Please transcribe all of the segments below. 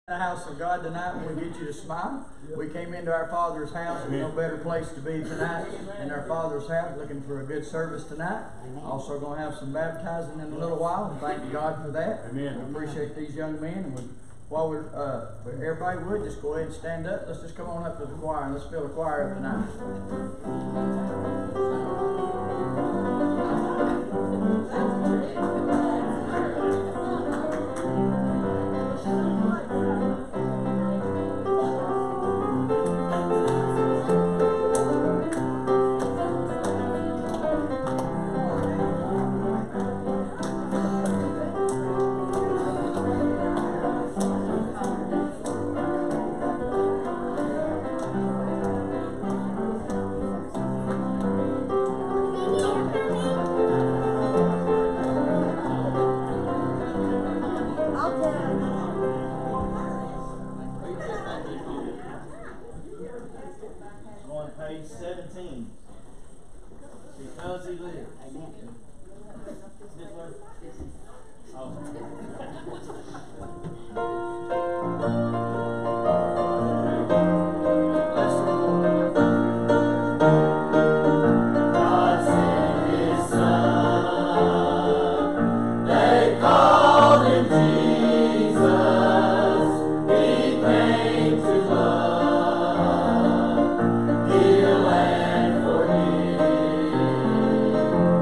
The house of God tonight, and we get you to smile. We came into our Father's house, and no better place to be tonight than our Father's house, looking for a good service tonight. Also going to have some baptizing in a little while, and thank God for that. Amen. We appreciate these young men, and while we're, everybody would, just go ahead and stand up. Let's just come on up to the choir, and let's fill the choir up tonight. On page 17. Because he lives. Amen. God sent his son. They called him Jesus. He came to love, heal, and forgive.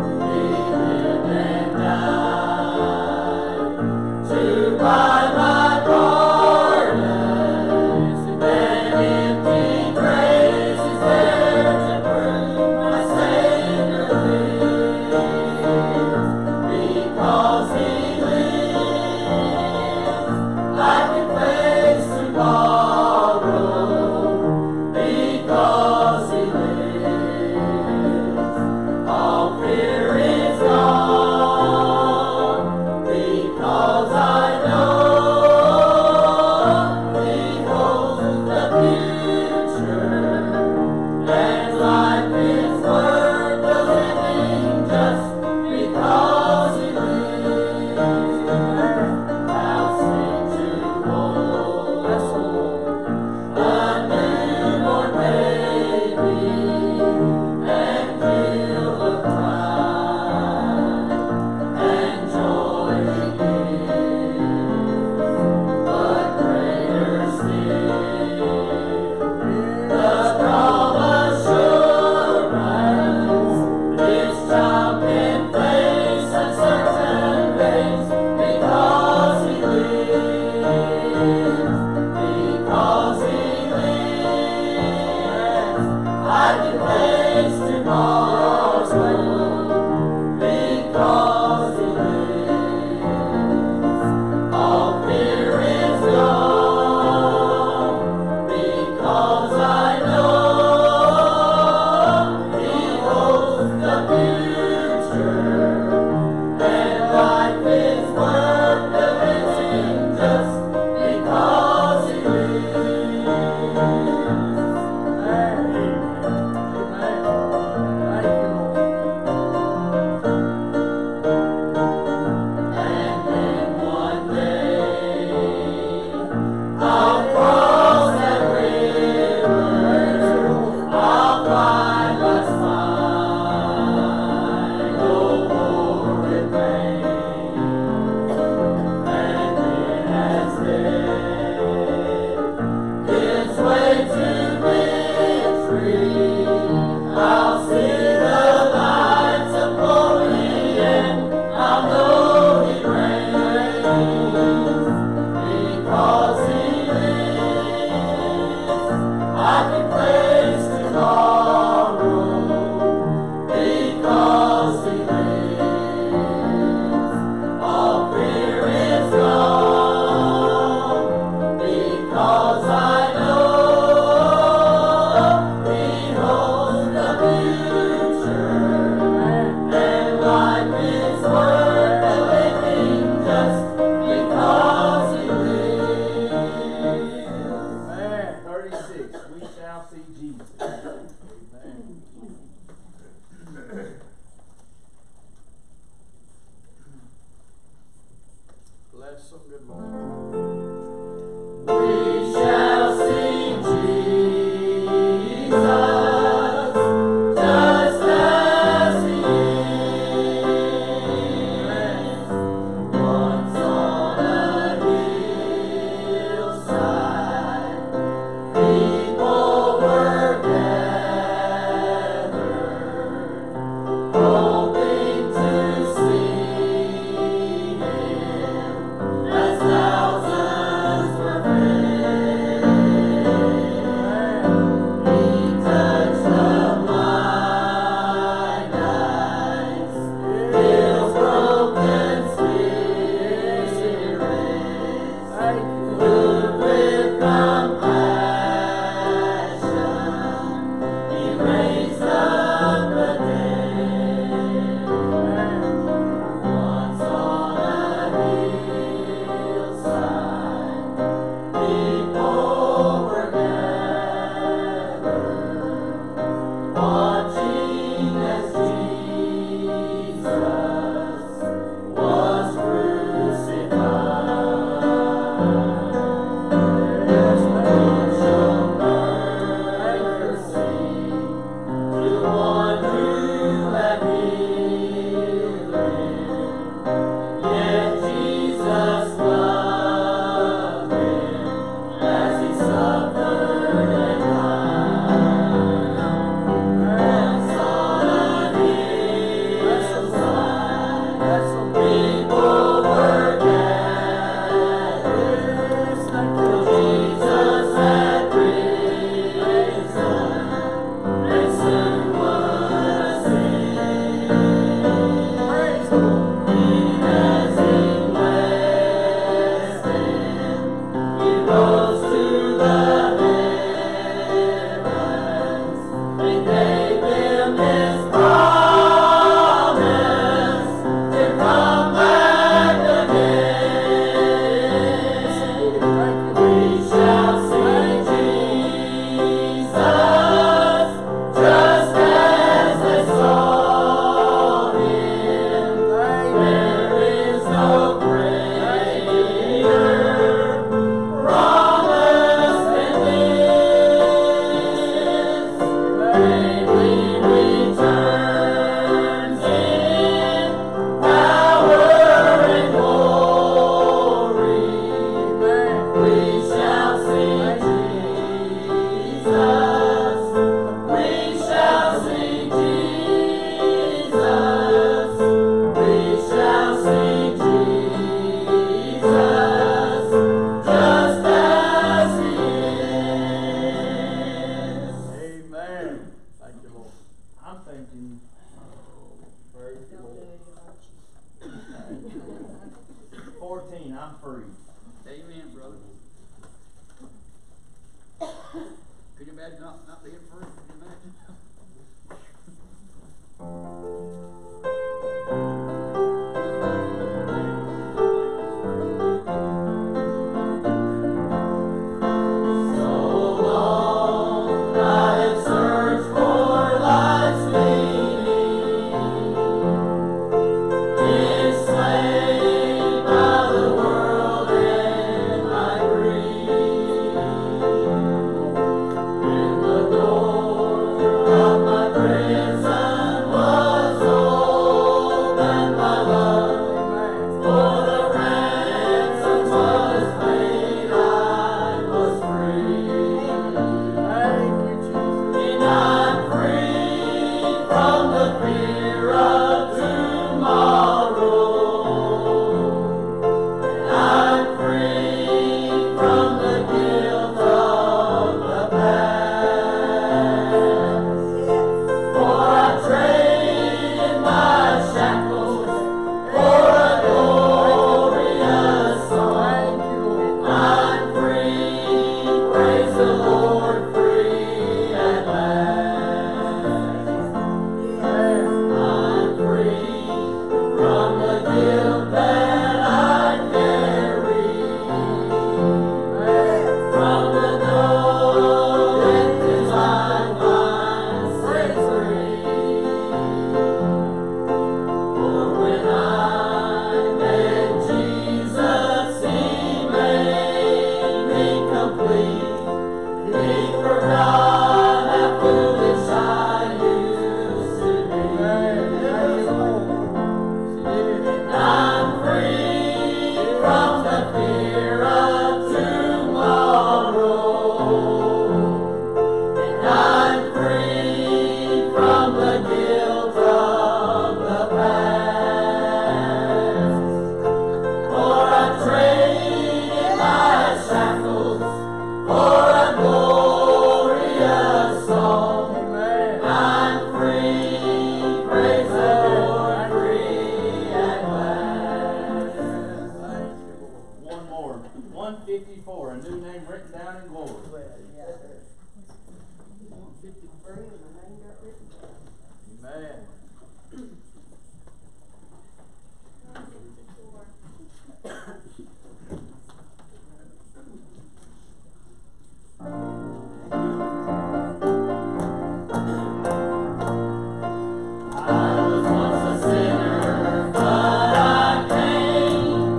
not being free. Can you imagine?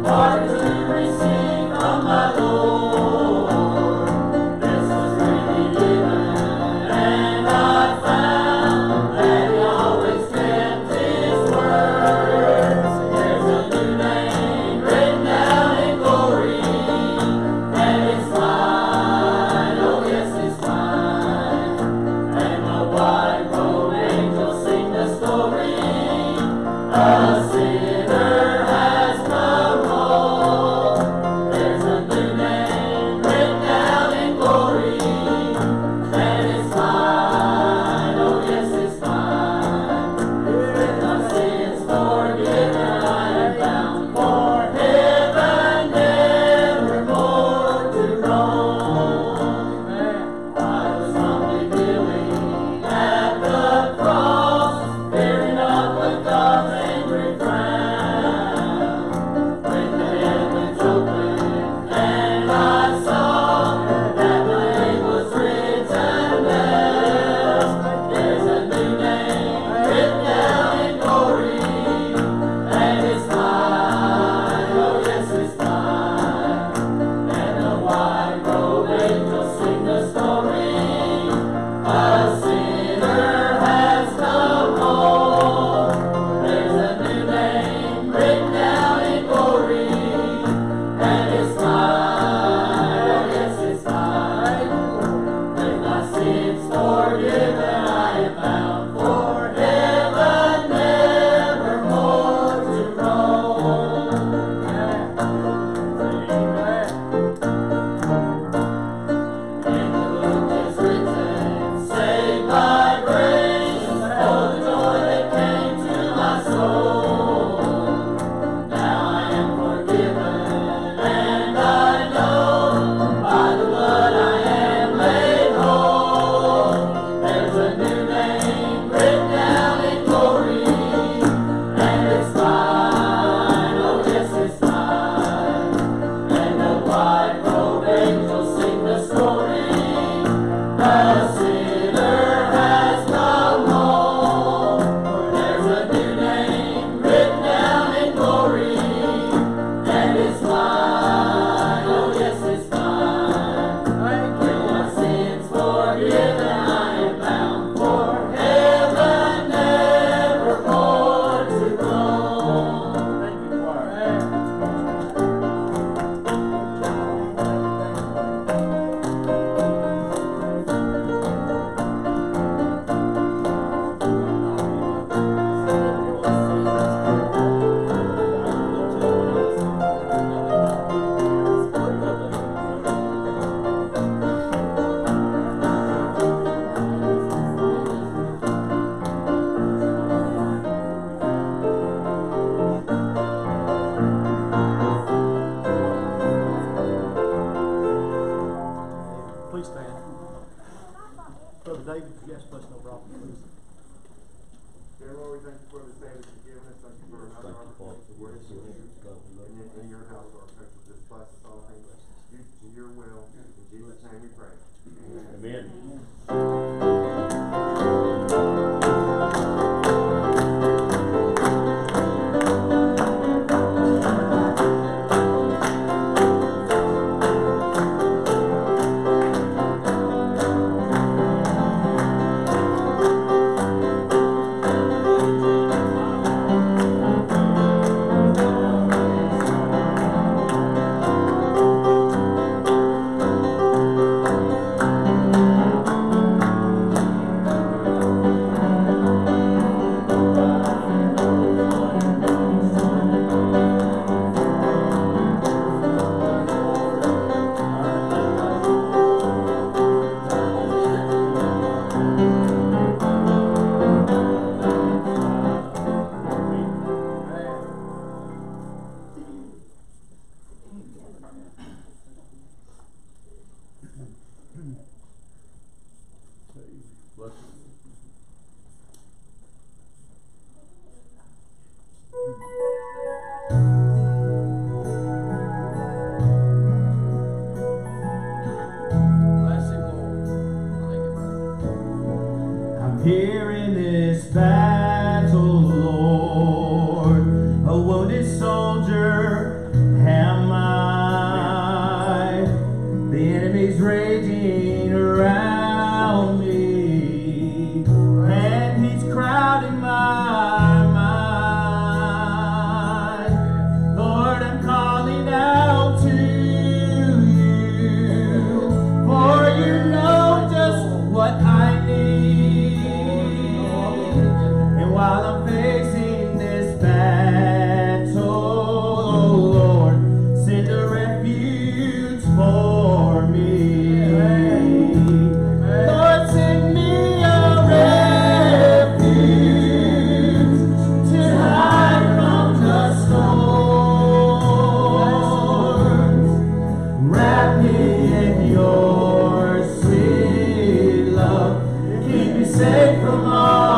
Receive from my Lord. This was really David, yes, bless no problem, please. Dear Lord, we thank you for this day that you've given us. Thank you for another opportunity to worship you. And in your house, Lord, thank you for this bless us all things to your will. In Jesus' name we pray. Amen. Here in this battle, Lord, a wounded soldier am I. The enemy's raging around me, and he's crowding my mind. Lord, I'm calling out to you, for you know just what I need. While I'm facing this battle, oh Lord, send a refuge for me. Lord, send me a refuge to hide from the storms. Wrap me in your sweet love, keep me safe from all.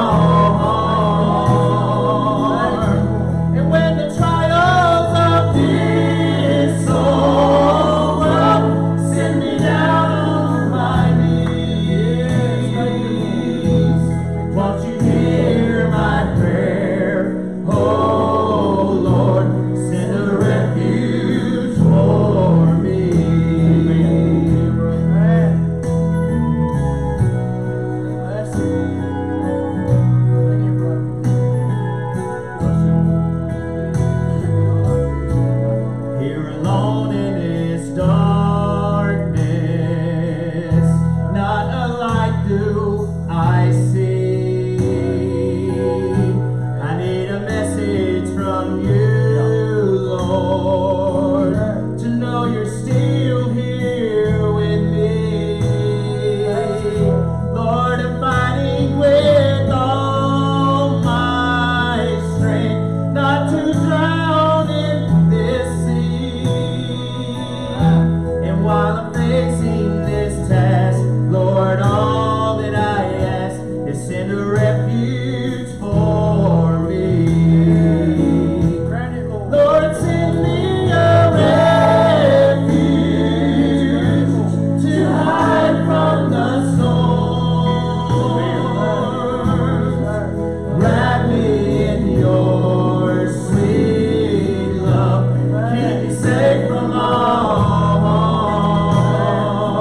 Safe from all.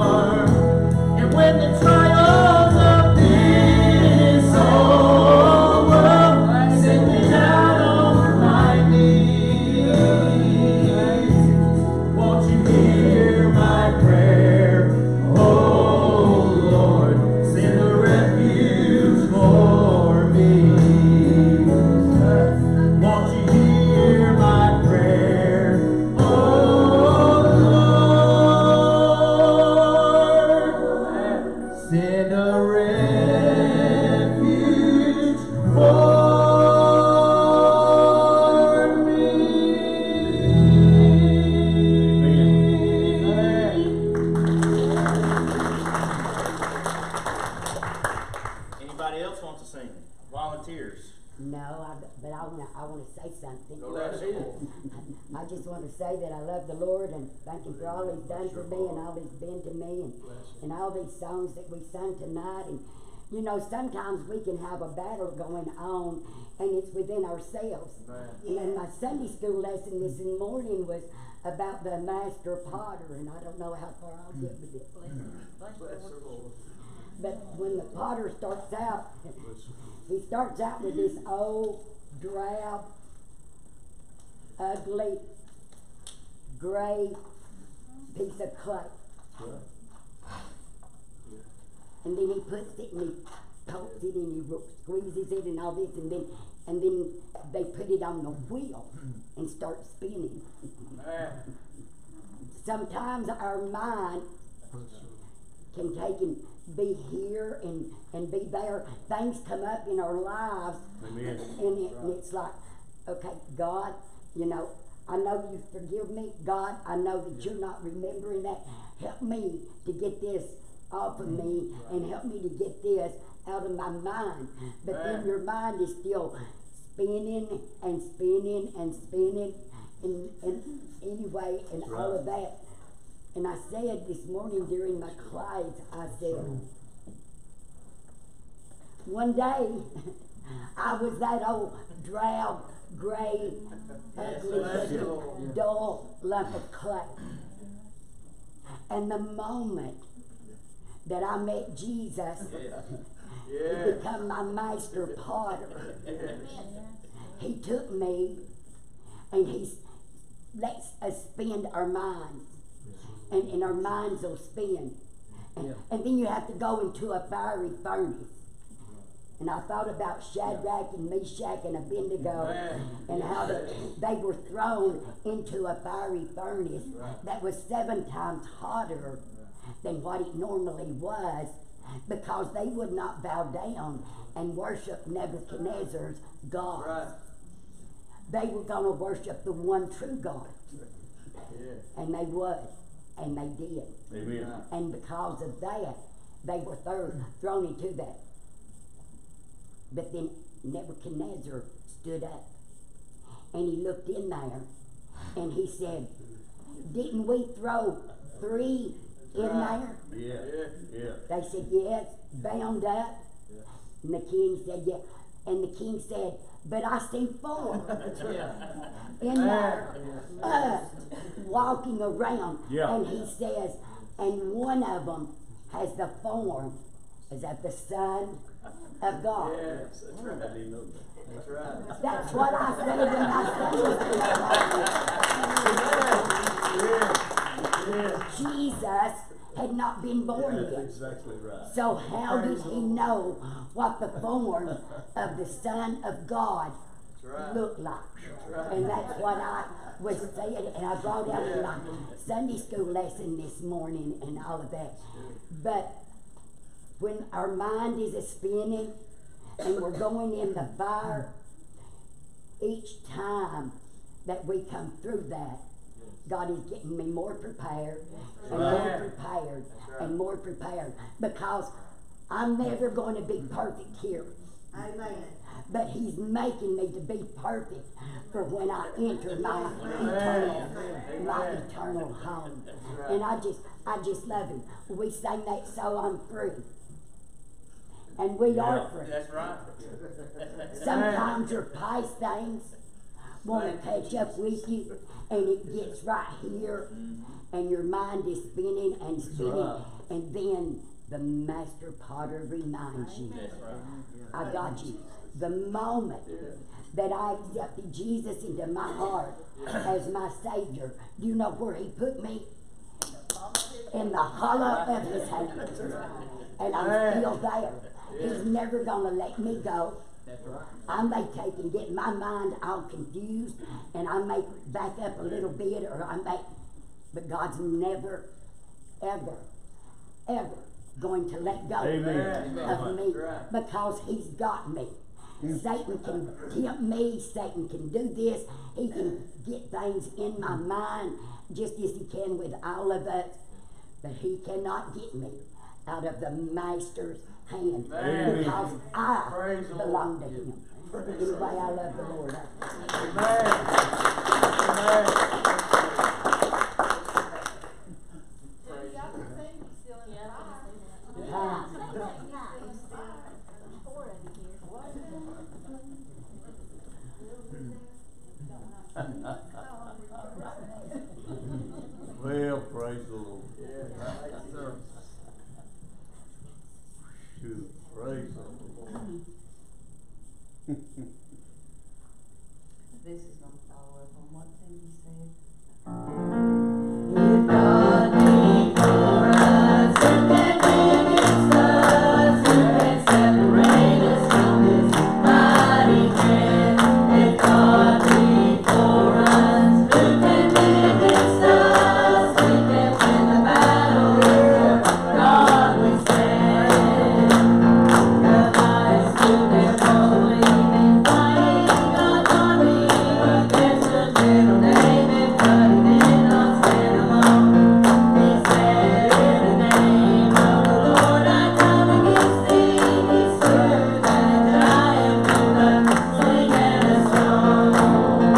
No, but I want to say something. Go right ahead. I just want to say that I love the Lord and thank Him for all He's done for me and all He's been to me and all these songs that we sung tonight. And you know, sometimes we can have a battle going on and it's within ourselves. And then my Sunday school lesson this morning was about the master potter, and I don't know how far I'll get with it. But when the potter starts out, he starts out with this old, drab, ugly, gray piece of clay. And then he puts it and he pokes it and he squeezes it and all this, and then they put it on the wheel and start spinning. Sometimes our mind can take and be here and be there. Things come up in our lives, and it's like, okay, God, you know, I know you forgive me. God, I know that you're not remembering that. Help me to get this off of me and help me to get this out of my mind. But then your mind is still spinning and spinning and spinning and anyway and all of that. And I said this morning during my class, I said, one day I was that old drab, gray, ugly, dull lump of clay. And the moment that I met Jesus, He became my master potter. He took me and lets us spend our minds. And our minds will spin. And then you have to go into a fiery furnace. And I thought about Shadrach and Meshach and Abednego and how they were thrown into a fiery furnace that was 7 times hotter than what it normally was, because they would not bow down and worship Nebuchadnezzar's God. They were going to worship the one true God. And they would. And they did. Amen. And because of that, they were thrown into that. But then Nebuchadnezzar stood up and he looked in there and he said, didn't we throw 3 in there? Yeah. They said, yes, bound up. And the king said, yeah. And the king said, but I see 4 in there walking around. And he says, and one of them has the form as of the Son of God. Yes, that's right. I didn't know that. That's right. That's what I said when I said Jesus had not been born yet. That's exactly right. So how did he know what the form of the Son of God looked like? And that's what I was saying, and I brought out in my Sunday school lesson this morning and all of that. But when our mind is spinning and we're going in the fire, each time that we come through that, God is getting me more prepared and more prepared and more prepared, because I'm never going to be perfect here. Amen. But He's making me to be perfect for when I enter my eternal home. And I just love Him. We sang that, so I'm free. And we are free. That's right. Sometimes your past things want to catch up with you, and it gets right here, and your mind is spinning and spinning, and then the master potter reminds you, I got you. The moment that I accepted Jesus into my heart as my Savior, do you know where He put me? In the hollow of His hand. And I'm still there. He's never going to let me go. I may take and get my mind all confused, and I may back up a little bit, or I may, but God's never, ever, ever going to let go of me, because He's got me. Satan can tempt me, Satan can do this, he can get things in my mind just as he can with all of us, but he cannot get me out of the Master's hand, because I belong to Him. Anyway, I love the Lord. Amen. Amen. Well, praise the Lord. Yes, sir. Shoot, praise the Lord. This is going to follow up on what thing you said. If God be for us, who can be against us? Who can separate us from His mighty hand? If God be for us, who can be against us? We can win the battle. For God we stand. The lions stood there rolling and fighting God's army, but there's a little David, but he did not stand alone. He said, in the name of the Lord I come against thee. He slew that giant with a sling and a stone.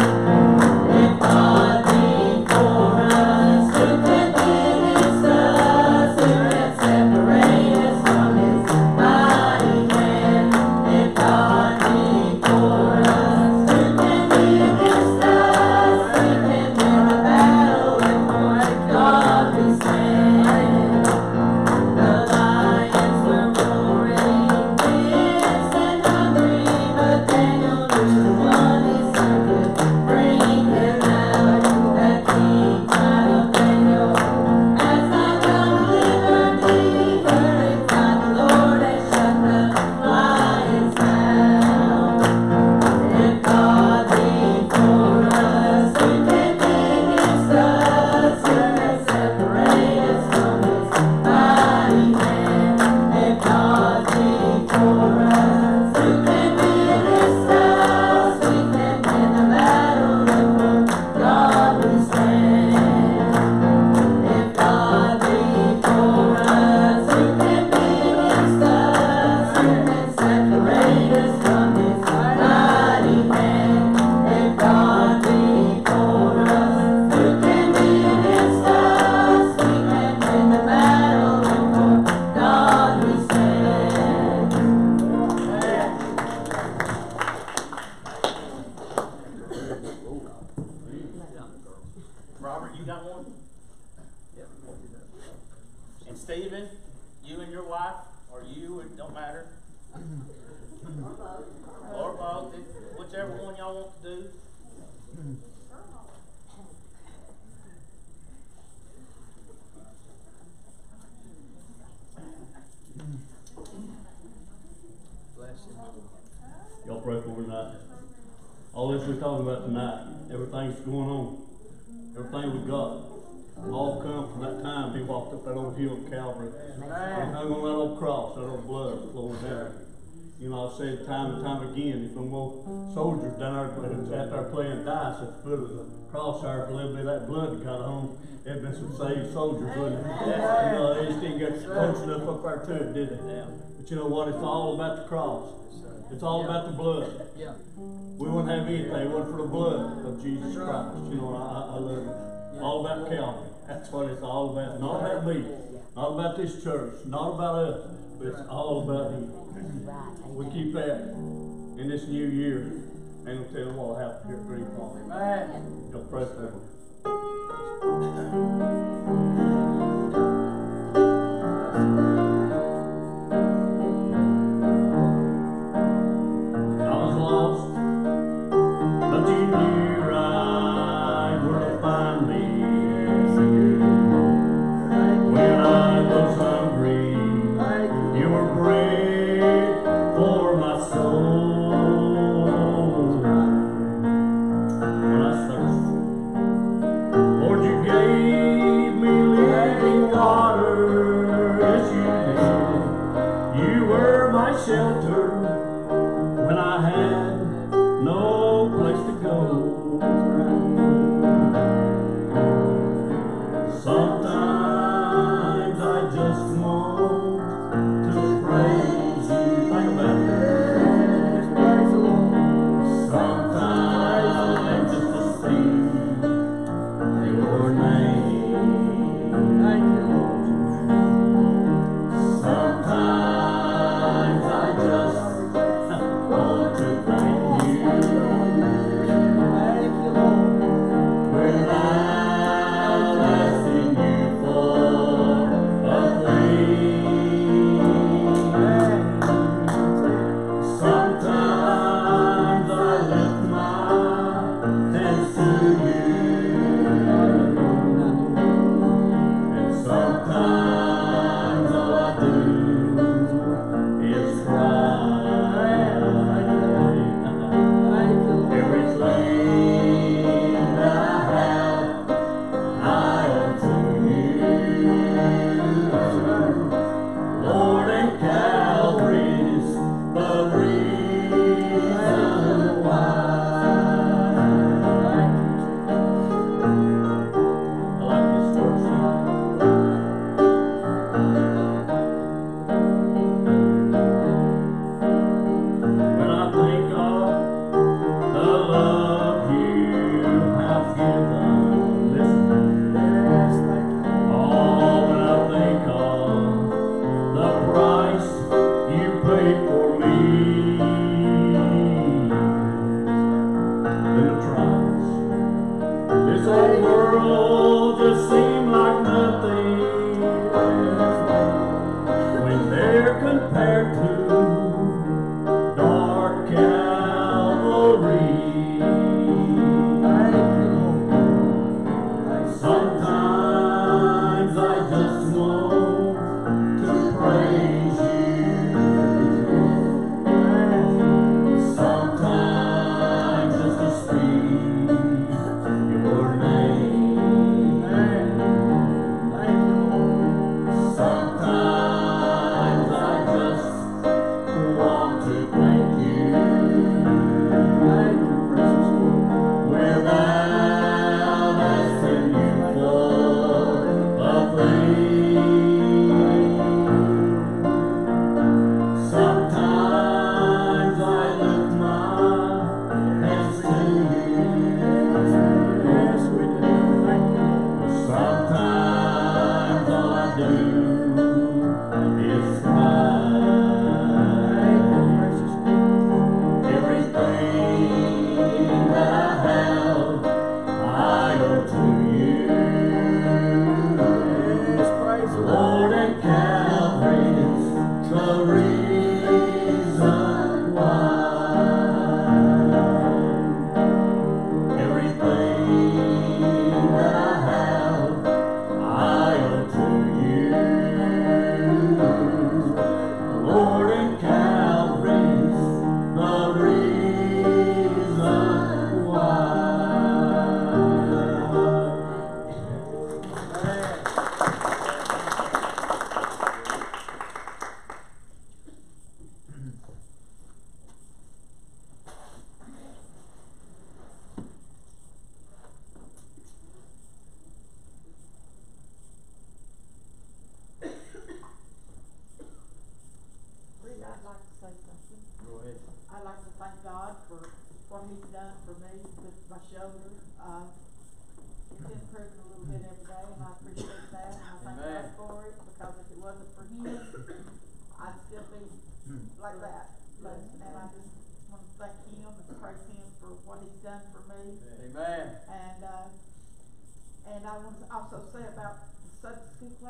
If God be for us, who can be against us? Who can separate us from His mighty hand? If God be for us, who can be against us? We can win the battle, and for God we stand. The lions were roaring, fierce and hungry, but Daniel knew the one his son could bring him out. That king cried of Daniel, as thou come liberty, heard God the Lord has shut the lion's mouth. If God be for us, who can be against us? Who can separate us from His mighty hand? If God be for us, who can be against us? We can win the battle, and for God we stand. If God be for us, who can be against us? Who can separate us from His mighty hand? If God be for us, who can be against us? We can win the battle, and for God we stand. Robert, you got one? And Stephen, you and your wife, or you, it don't matter. Or both, whichever one y'all want to do. Y'all pray for me tonight. All this we're talking about tonight, everything's going on, everything we got, all come from that time He walked up that old hill of Calvary. And hung on that old cross, that old blood flowing down. You know, I've said time and time again, if them old soldiers down there out there playing dice at the foot of the cross there for a little bit of that blood that got home, there'd been some saved soldiers, wouldn't it? You know, they just didn't get close enough up there to it, did they? But you know what? It's all about the cross. It's all about the blood. Yeah. We wouldn't have anything if it wasn't for the blood of Jesus Christ. You know, I love it. All about Calvary. That's what it's all about. Not about me. Not about this church. Not about us. But it's all about Him. We keep that in this new year. Ain't no telling what will happen here at Green Farm. Amen. Y'all pray for me. I was lost, but you knew right where to find me. When I was hungry, you were bread for my soul. When I thirsted, Lord, you gave me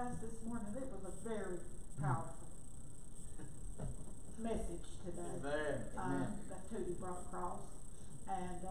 class this morning, it was a very powerful message today. Amen. That Tootie brought across. And,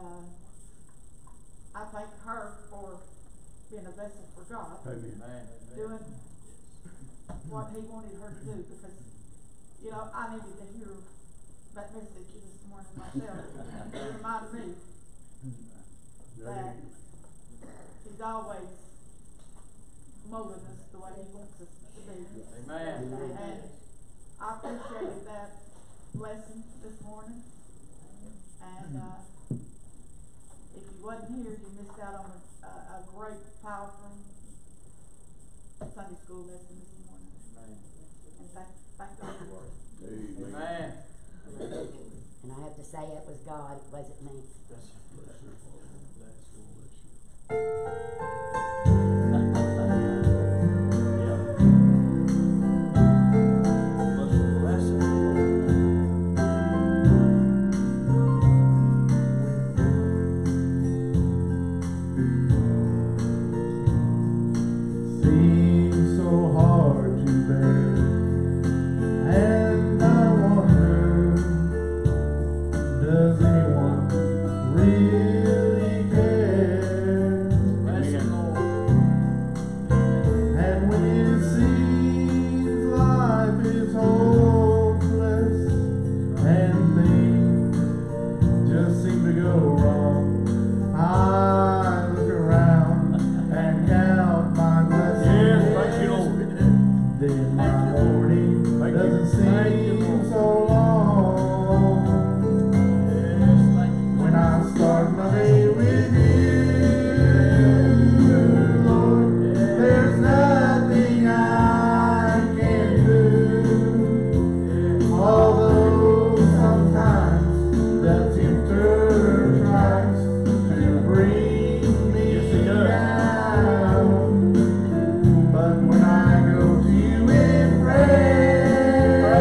I thank her for being a vessel for God. Amen. Doing what he wanted her to do, because, you know, I needed to hear that message this morning myself. It reminded me that he's always molding us the way he wants us to be. Amen. And I appreciated that lesson this morning. And if you wasn't here, you missed out on a great, powerful Sunday school lesson this morning. And thank God for it. Amen. And I have to say, it was God, it wasn't me. Seems so hard to bear, and I wonder, does anyone really care? And when it seems life is hopeless and things just seem to go wrong, I look around and count my blessings. Yes, thank you, Lord. Then my morning doesn't seem so long. When I start my day with you, Lord, there's nothing I can do. Although sometimes the tempter tries to bring me down, but when I go to you in prayer,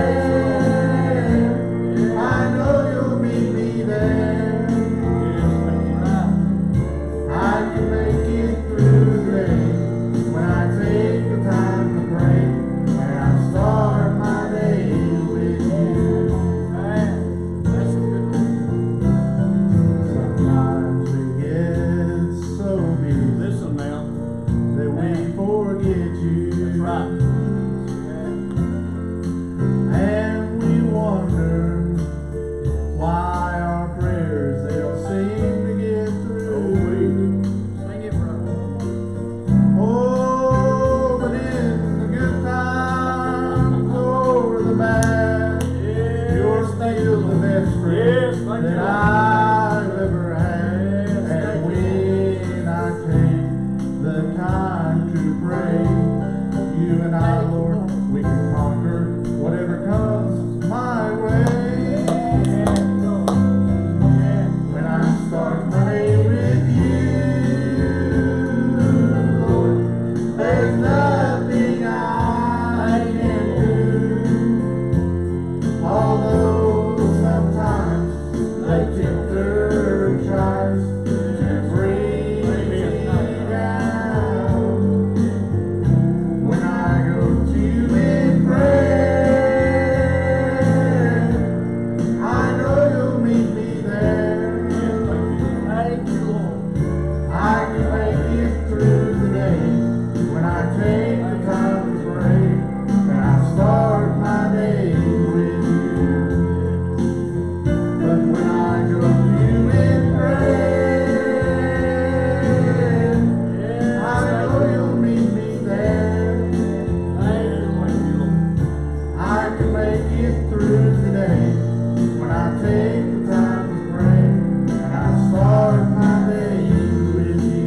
I know you'll meet me there. I can make it through the day when I take the time to pray, and I start my day with you. Sometimes we get so busy Listen now. that we forget you. That's right. And we wonder why our prayers, they don't seem to get through. Sing it, brother. Oh, but in the good times or the bad, you're still the best friend Yes, thank you, that Lord. I've ever had. And when I take the time to pray, you and I, Lord, we can conquer whatever comes my way. When I start my day with you, Lord, there's nothing I can do. Although sometimes the tempter tries to bring me down, when I go to you in prayer, I know you'll meet me there. Thank you, Lord. I can make it through the day when I take the time to pray, and I start my day with you. But when I go to you in prayer, I know you'll meet me there. I can make it through the day when I take the time to pray, and I start my day with you.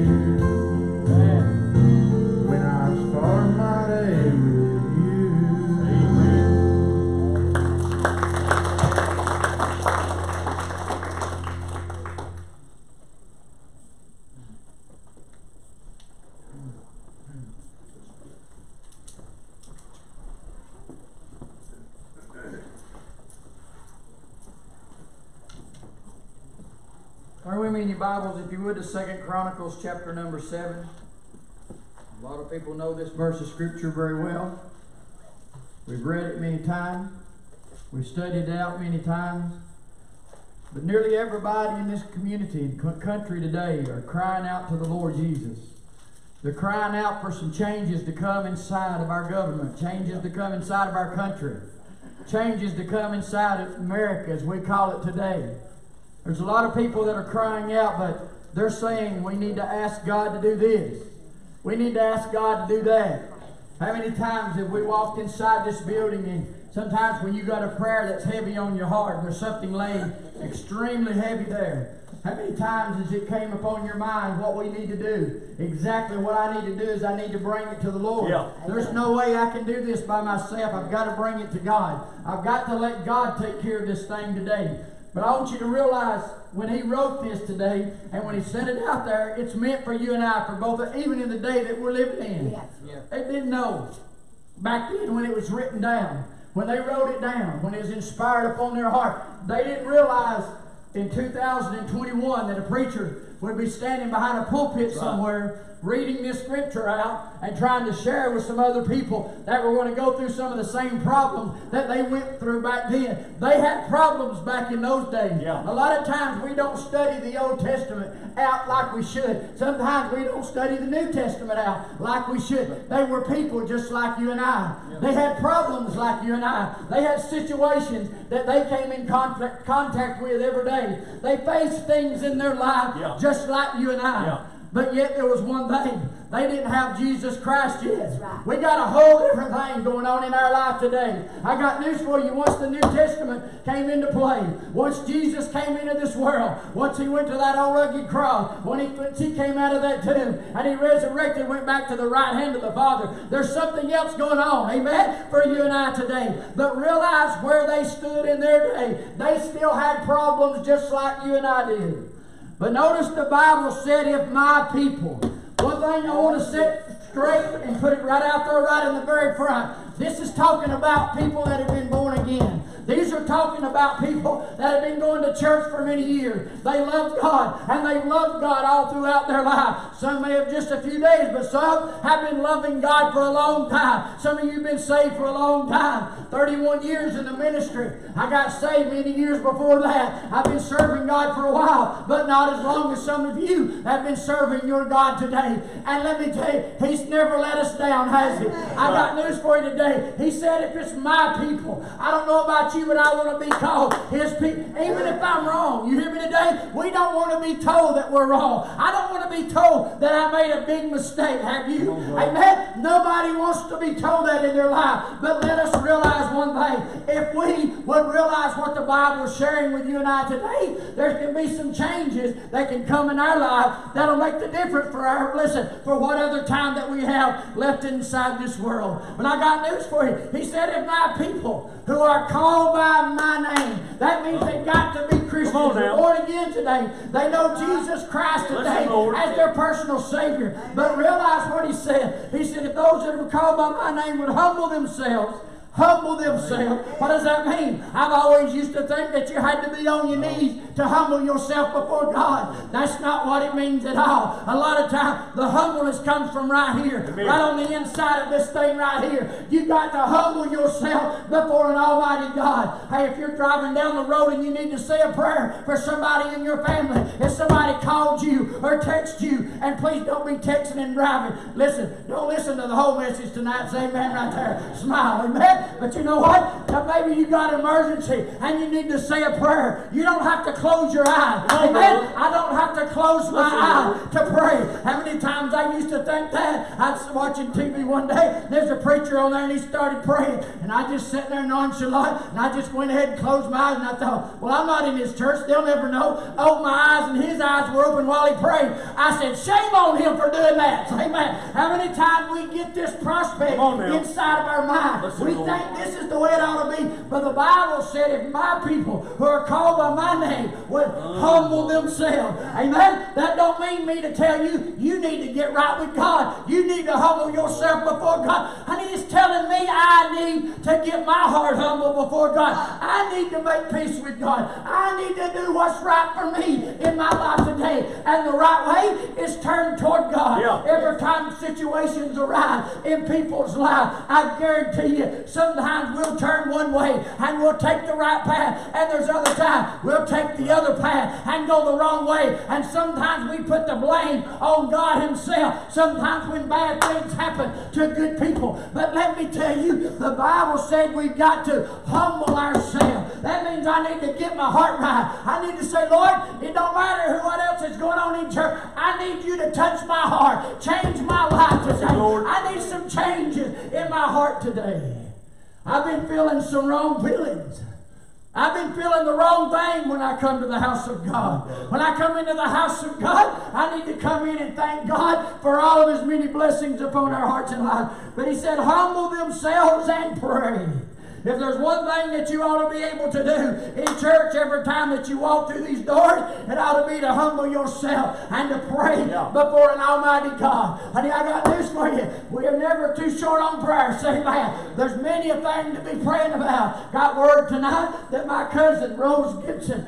When I start my day with you. Amen. Turn with me in your Bibles, if you would, to 2 Chronicles chapter number 7. A lot of people know this verse of Scripture very well. We've read it many times. We've studied it out many times. But nearly everybody in this community and country today are crying out to the Lord Jesus. They're crying out for some changes to come inside of our government, changes to come inside of our country, changes to come inside of America as we call it today. There's a lot of people that are crying out, but they're saying we need to ask God to do this. We need to ask God to do that. How many times have we walked inside this building and sometimes when you got a prayer that's heavy on your heart and there's something laying extremely heavy there, how many times has it came upon your mind what we need to do? Exactly what I need to do is I need to bring it to the Lord. Yeah. There's no way I can do this by myself. I've got to bring it to God. I've got to let God take care of this thing today. But I want you to realize when he wrote this today and when he sent it out there, it's meant for you and I, for both, even in the day that we're living in. Yes. Yeah. They didn't know back then when it was written down, when they wrote it down, when it was inspired upon their heart, they didn't realize in 2021 that a preacher would be standing behind a pulpit somewhere reading this scripture out and trying to share with some other people that were going to go through some of the same problems that they went through back then. They had problems back in those days. Yeah. A lot of times we don't study the Old Testament out like we should. Sometimes we don't study the New Testament out like we should. They were people just like you and I. Yeah. They had problems like you and I. They had situations that they came in contact with every day. They faced things in their life just like you and I. Yeah. But yet there was one thing. They didn't have Jesus Christ yet. That's right. We got a whole different thing going on in our life today. I got news for you. Once the New Testament came into play, once Jesus came into this world, once he went to that old rugged cross, when he came out of that tomb and he resurrected and went back to the right hand of the Father, there's something else going on, amen, for you and I today. But realize where they stood in their day. They still had problems just like you and I did. But notice the Bible said, if my people, one thing I want to set straight and put it right out there, right in the very front. This is talking about people that have been born again. These are talking about people that have been going to church for many years. They love God, and they've loved God all throughout their life. Some may have just a few days, but some have been loving God for a long time. Some of you have been saved for a long time. 31 years in the ministry. I got saved many years before that. I've been serving God for a while, but not as long as some of you have been serving your God today. And let me tell you, He's never let us down, has He? I got news for you today. He said, if it's my people, I don't know about you, but I want to be called His people. Even if I'm wrong, you hear me today? We don't want to be told that we're wrong. I don't want to be told that I made a big mistake. Have you? Amen? Nobody wants to be told that in their life. But let us realize one thing. If we would realize what the Bible is sharing with you and I today, there can be some changes that can come in our life that'll make the difference for our, listen, for what other time that we have left inside this world. But I got news for you. He said, if my people who are called by my name, that means they got to be Christians, born again today. They know Jesus Christ today as their personal Savior. But realize what He said. He said, if those that are called by my name would humble themselves. Humble themselves. What does that mean? I've always used to think that you had to be on your knees to humble yourself before God. That's not what it means at all. A lot of times, the humbleness comes from right here, right on the inside of this thing right here. You've got to humble yourself before an almighty God. Hey, if you're driving down the road and you need to say a prayer for somebody in your family, if somebody called you or texted you, and please don't be texting and driving. Listen, don't listen to the whole message tonight. Say amen right there. Smile, amen. But you know what? Now maybe you got an emergency and you need to say a prayer. You don't have to close your eyes. Amen? I don't have to close my eyes to pray. How many times I used to think that? I was watching TV one day. There's a preacher on there and he started praying. And I just sat there nonchalant and I just went ahead and closed my eyes and I thought, well, I'm not in his church. They'll never know. Opened my eyes and his eyes were open while he prayed. I said, shame on him for doing that. Amen. How many times we get this prospect inside of our mind? We think this is the way it ought to be. But the Bible said, if my people who are called by my name would humble themselves. Amen? That don't mean me to tell you, you need to get right with God. You need to humble yourself before God. Honey, it's telling me I need to get my heart humble before God. I I need to make peace with God. I need to do what's right for me in my life today. And the right way is turn toward God. Yeah. Every time situations arise in people's lives, I guarantee you, sometimes we'll turn one way and we'll take the right path, and there's other times we'll take the other path and go the wrong way. And sometimes we put the blame on God himself. Sometimes when bad things happen to good people. But let me tell you, the Bible said we've got to humble ourselves. That means I need to get my heart right. I need to say, Lord, it don't matter what else is going on in church. I need you to touch my heart. Change my life today. I need some changes in my heart today. I've been feeling some wrong feelings. I've been feeling the wrong thing when I come to the house of God. When I come into the house of God, I need to come in and thank God for all of his many blessings upon our hearts and lives. But he said, humble themselves and pray. If there's one thing that you ought to be able to do in church every time that you walk through these doors, it ought to be to humble yourself and to pray before an almighty God. Honey, I got news for you. We are never too short on prayer. Say that. There's many a thing to be praying about. Got word tonight that my cousin, Rose Gibson,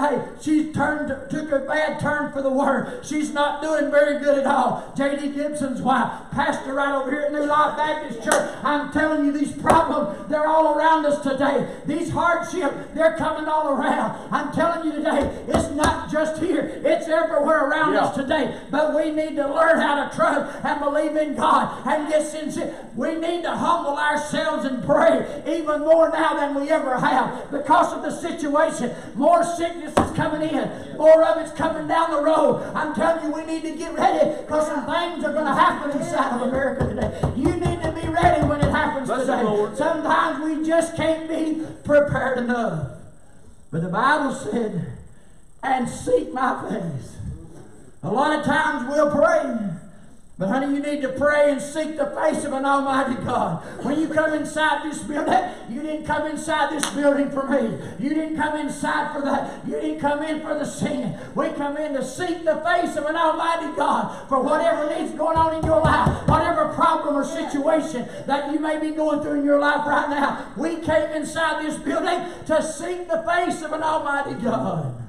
she took a bad turn for the word. She's not doing very good at all. J.D. Gibson's wife, pastor right over here at New Life Baptist Church. I'm telling you, these problems, they're all around us today. These hardships, they're coming all around. I'm telling you today, it's not just here. It's everywhere around us today. But we need to learn how to trust and believe in God and get sincere. We need to humble ourselves and pray even more now than we ever have because of the situation. More sickness is coming in. More of it's coming down the road. I'm telling you, we need to get ready because some things are going to happen inside of America today. You need to be ready when it happens today. Sometimes we just can't be prepared enough. But the Bible said, and seek my face. A lot of times we'll pray. But honey, you need to pray and seek the face of an almighty God. When you come inside this building, you didn't come inside this building for me. You didn't come inside for that. You didn't come in for the singing. We come in to seek the face of an almighty God for whatever needs going on in your life, whatever problem or situation that you may be going through in your life right now. We came inside this building to seek the face of an almighty God.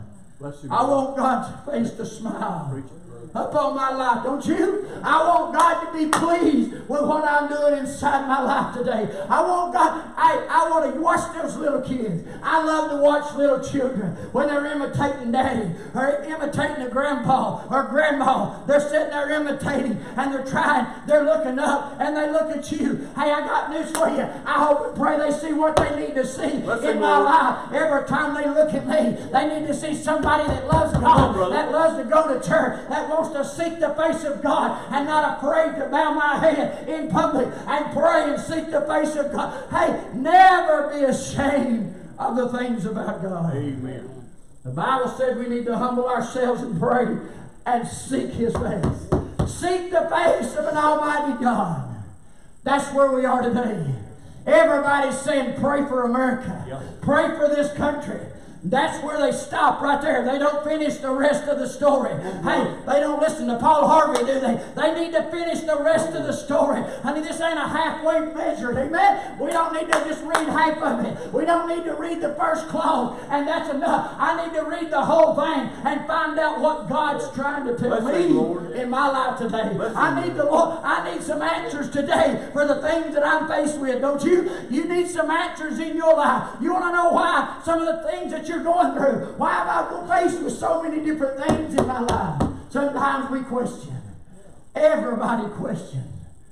I want God's face to smile upon my life, don't you? I want God to be pleased with what I'm doing inside my life today. I want God, I want to watch those little kids. I love to watch little children when they're imitating daddy or imitating a grandpa or grandma. They're sitting there imitating and they're trying, they're looking up and they look at you. Hey, I got news for you. I hope and pray they see what they need to see in my life. Every time they look at me, they need to see somebody that loves God, that loves to go to church, that wants to seek the face of God and not afraid to bow my head in public and pray and seek the face of God. Hey, never be ashamed of the things about God. Amen. The Bible said we need to humble ourselves and pray and seek his face. Seek the face of an almighty God. That's where we are today. Everybody's saying pray for America. Pray for this country. That's where they stop right there. They don't finish the rest of the story. Hey, they don't listen to Paul Harvey, do they? They need to finish the rest of the story. Honey, this ain't a halfway measure, amen? We don't need to just read half of it. We don't need to read the first clause, and that's enough. I need to read the whole thing and find out what God's trying to tell me in my life today. I need the Lord. I need some answers today for the things that I'm faced with, don't you? You need some answers in your life. You want to know why some of the things that you're going through. Why am I faced with so many different things in my life? Sometimes we question. Everybody questions.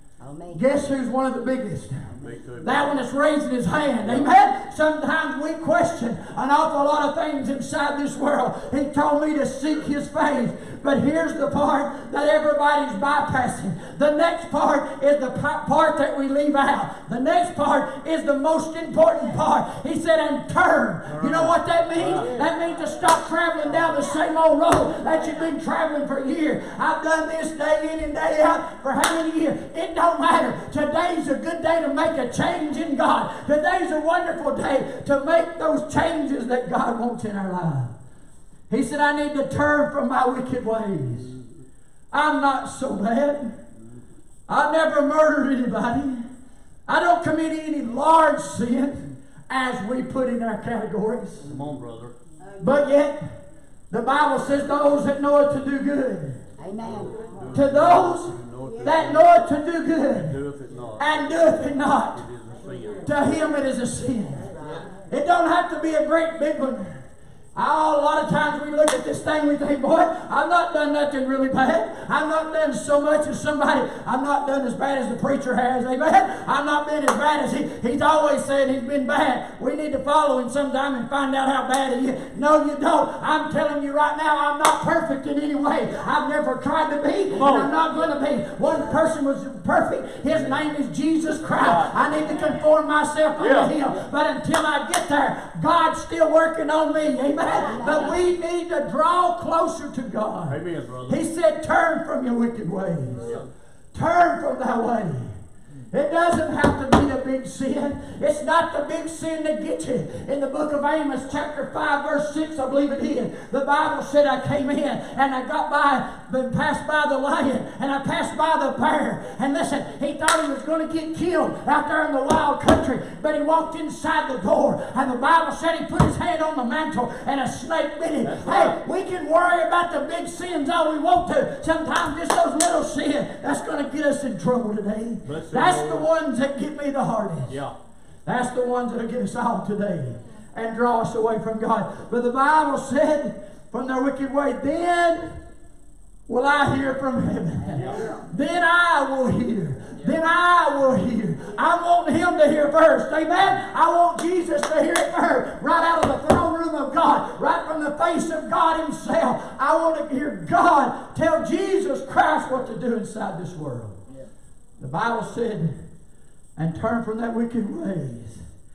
Guess who's one of the biggest? That one that's raising his hand. Amen? Sometimes we question an awful lot of things inside this world. He told me to seek his face. But here's the part that everybody's bypassing. The next part is the part that we leave out. The next part is the most important part. He said, and turn. You know what that means? That means to stop traveling down the same old road that you've been traveling for years. I've done this day in and day out for how many years? It don't matter. Today's a good day to make a change in God. Today's a wonderful day to make those changes that God wants in our lives. He said, I need to turn from my wicked ways. I'm not so bad. I never murdered anybody. I don't commit any large sin. as we put in our categories. Come on, brother. But yet, the Bible says those that know it to do good. Amen. To those that know it to do good Doeth it not. and doeth it not, It is a sin. to him it is a sin. It don't have to be a great big one. A lot of times we look at this thing, we think, boy, I've not done nothing really bad. I've not done so much as somebody. I've not done as bad as the preacher has, amen. I've not been as bad as he's always saying he's been bad. We need to follow him sometime and find out how bad he is. No, you don't. I'm telling you right now, I'm not perfect in any way. I've never tried to be, and I'm not going to be. One person was perfect. His name is Jesus Christ. I need to conform myself unto him. But until I get there, God's still working on me, amen. But we need to draw closer to God. Amen, brother. He said, turn from your wicked ways. Turn from that way. It doesn't have to be a big sin. It's not the big sin that gets you. In the book of Amos, chapter 5, verse 6, I believe it is, the Bible said, I came in and I got passed by the lion and I passed by the bear. And listen, he thought he was going to get killed out there in the wild country, but he walked inside the door and the Bible said he put his hand on the mantle and a snake bit him. Hey, we can worry about the big sins all we want to. Sometimes just those little sins, that's going to get us in trouble today. That's the ones that get me the hardest. Yeah. That's the ones that'll get us all today and draw us away from God. But the Bible said, from their wicked way, then will I hear from heaven. Then I will hear. Then I will hear. I want him to hear first. Amen? I want Jesus to hear it first. Right out of the throne room of God. Right from the face of God himself. I want to hear God tell Jesus Christ what to do inside this world. The Bible said, and turn from that wicked ways.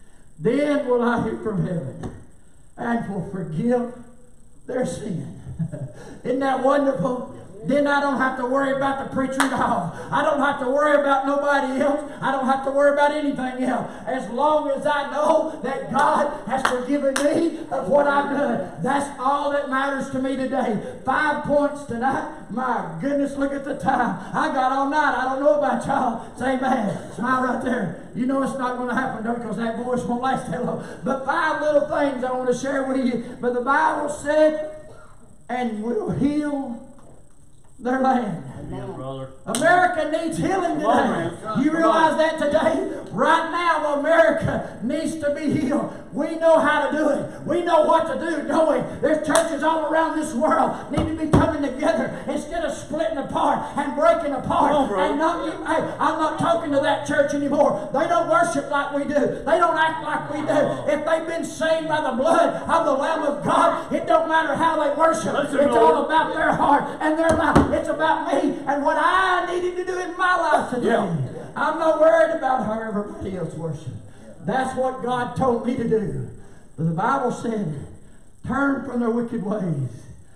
Then will I hear from heaven and will forgive their sin. Isn't that wonderful? Then I don't have to worry about the preacher at all. I don't have to worry about nobody else. I don't have to worry about anything else. As long as I know that God has forgiven me of what I've done. That's all that matters to me today. 5 points tonight. My goodness, look at the time. I got all night. I don't know about y'all. Say amen. Smile right there. You know it's not going to happen, though, because that voice won't last that long. But 5 little things I want to share with you. But the Bible said, and will heal their land. Yeah, brother. America needs healing today. You realize that today? Right now, America needs to be healed. We know how to do it. We know what to do, don't we? There's churches all around this world need to be coming together instead of splitting apart and breaking apart. And I'm not talking to that church anymore. They don't worship like we do. They don't act like we do. If they've been saved by the blood of the Lamb of God, it don't matter how they worship. It's all about their heart and their life. It's about me and what I needed to do in my life today. I'm not worried about how everybody else worships. That's what God told me to do. But the Bible said, turn from their wicked ways.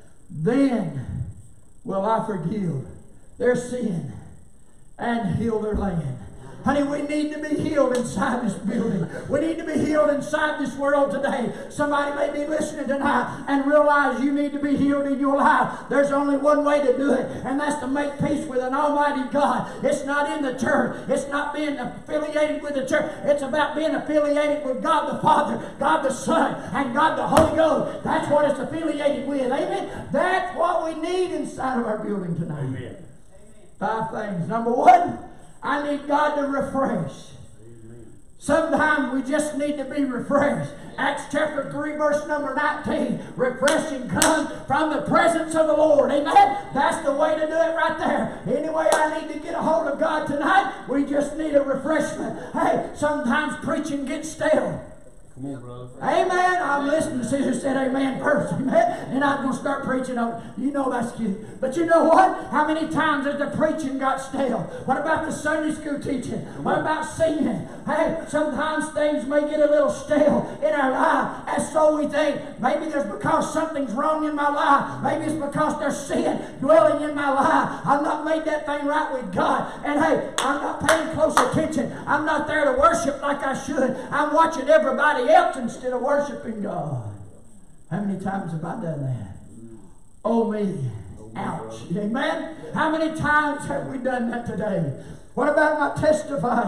Then will I forgive their sin and heal their land. Honey, we need to be healed inside this building. We need to be healed inside this world today. Somebody may be listening tonight and realize you need to be healed in your life. There's only one way to do it, and that's to make peace with an almighty God. It's not in the church. It's not being affiliated with the church. It's about being affiliated with God the Father, God the Son, and God the Holy Ghost. That's what it's affiliated with. Amen? That's what we need inside of our building tonight. Amen. 5 things. Number 1, I need God to refresh. Sometimes we just need to be refreshed. Acts chapter 3, verse number 19. Refreshing comes from the presence of the Lord. Amen? That's the way to do it right there. Anyway, I need to get a hold of God tonight. We just need a refreshment. Hey, sometimes preaching gets stale. Come on, brother. Amen. I'm listening to see who said amen first. Amen. And I'm going to start preaching on. You know that's cute. But you know what? How many times has the preaching got stale? What about the Sunday school teaching? What about singing? Hey, sometimes things may get a little stale in our life. And so we think, maybe there's because something's wrong in my life. Maybe it's because there's sin dwelling in my life. I've not made that thing right with God. And hey, I'm not paying close attention. I'm not there to worship like I should. I'm watching everybody else instead of worshiping God. How many times have I done that? Oh me. Ouch. Amen? How many times have we done that today? What about my testifying?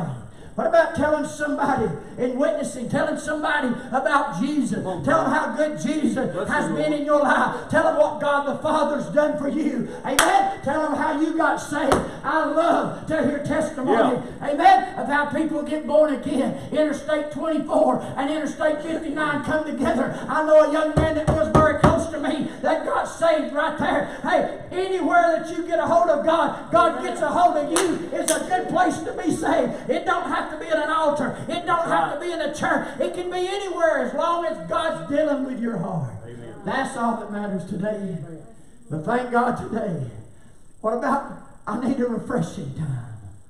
What about telling somebody and witnessing, telling somebody about Jesus? Tell them how good Jesus has been in your life. Tell them what God the Father's done for you. Amen. Tell them how you got saved. I love to hear testimony. Amen. Of how people get born again. Interstate 24 and Interstate 59 come together. I know a young man that lives very close to me that got saved right there. Hey, anywhere that you get a hold of God, God gets a hold of you. It's a good place to be saved. It don't have to be at an altar. It don't have to be in a church. It can be anywhere as long as God's dealing with your heart. Amen. That's all that matters today. But thank God today. What about, I need a refreshing time?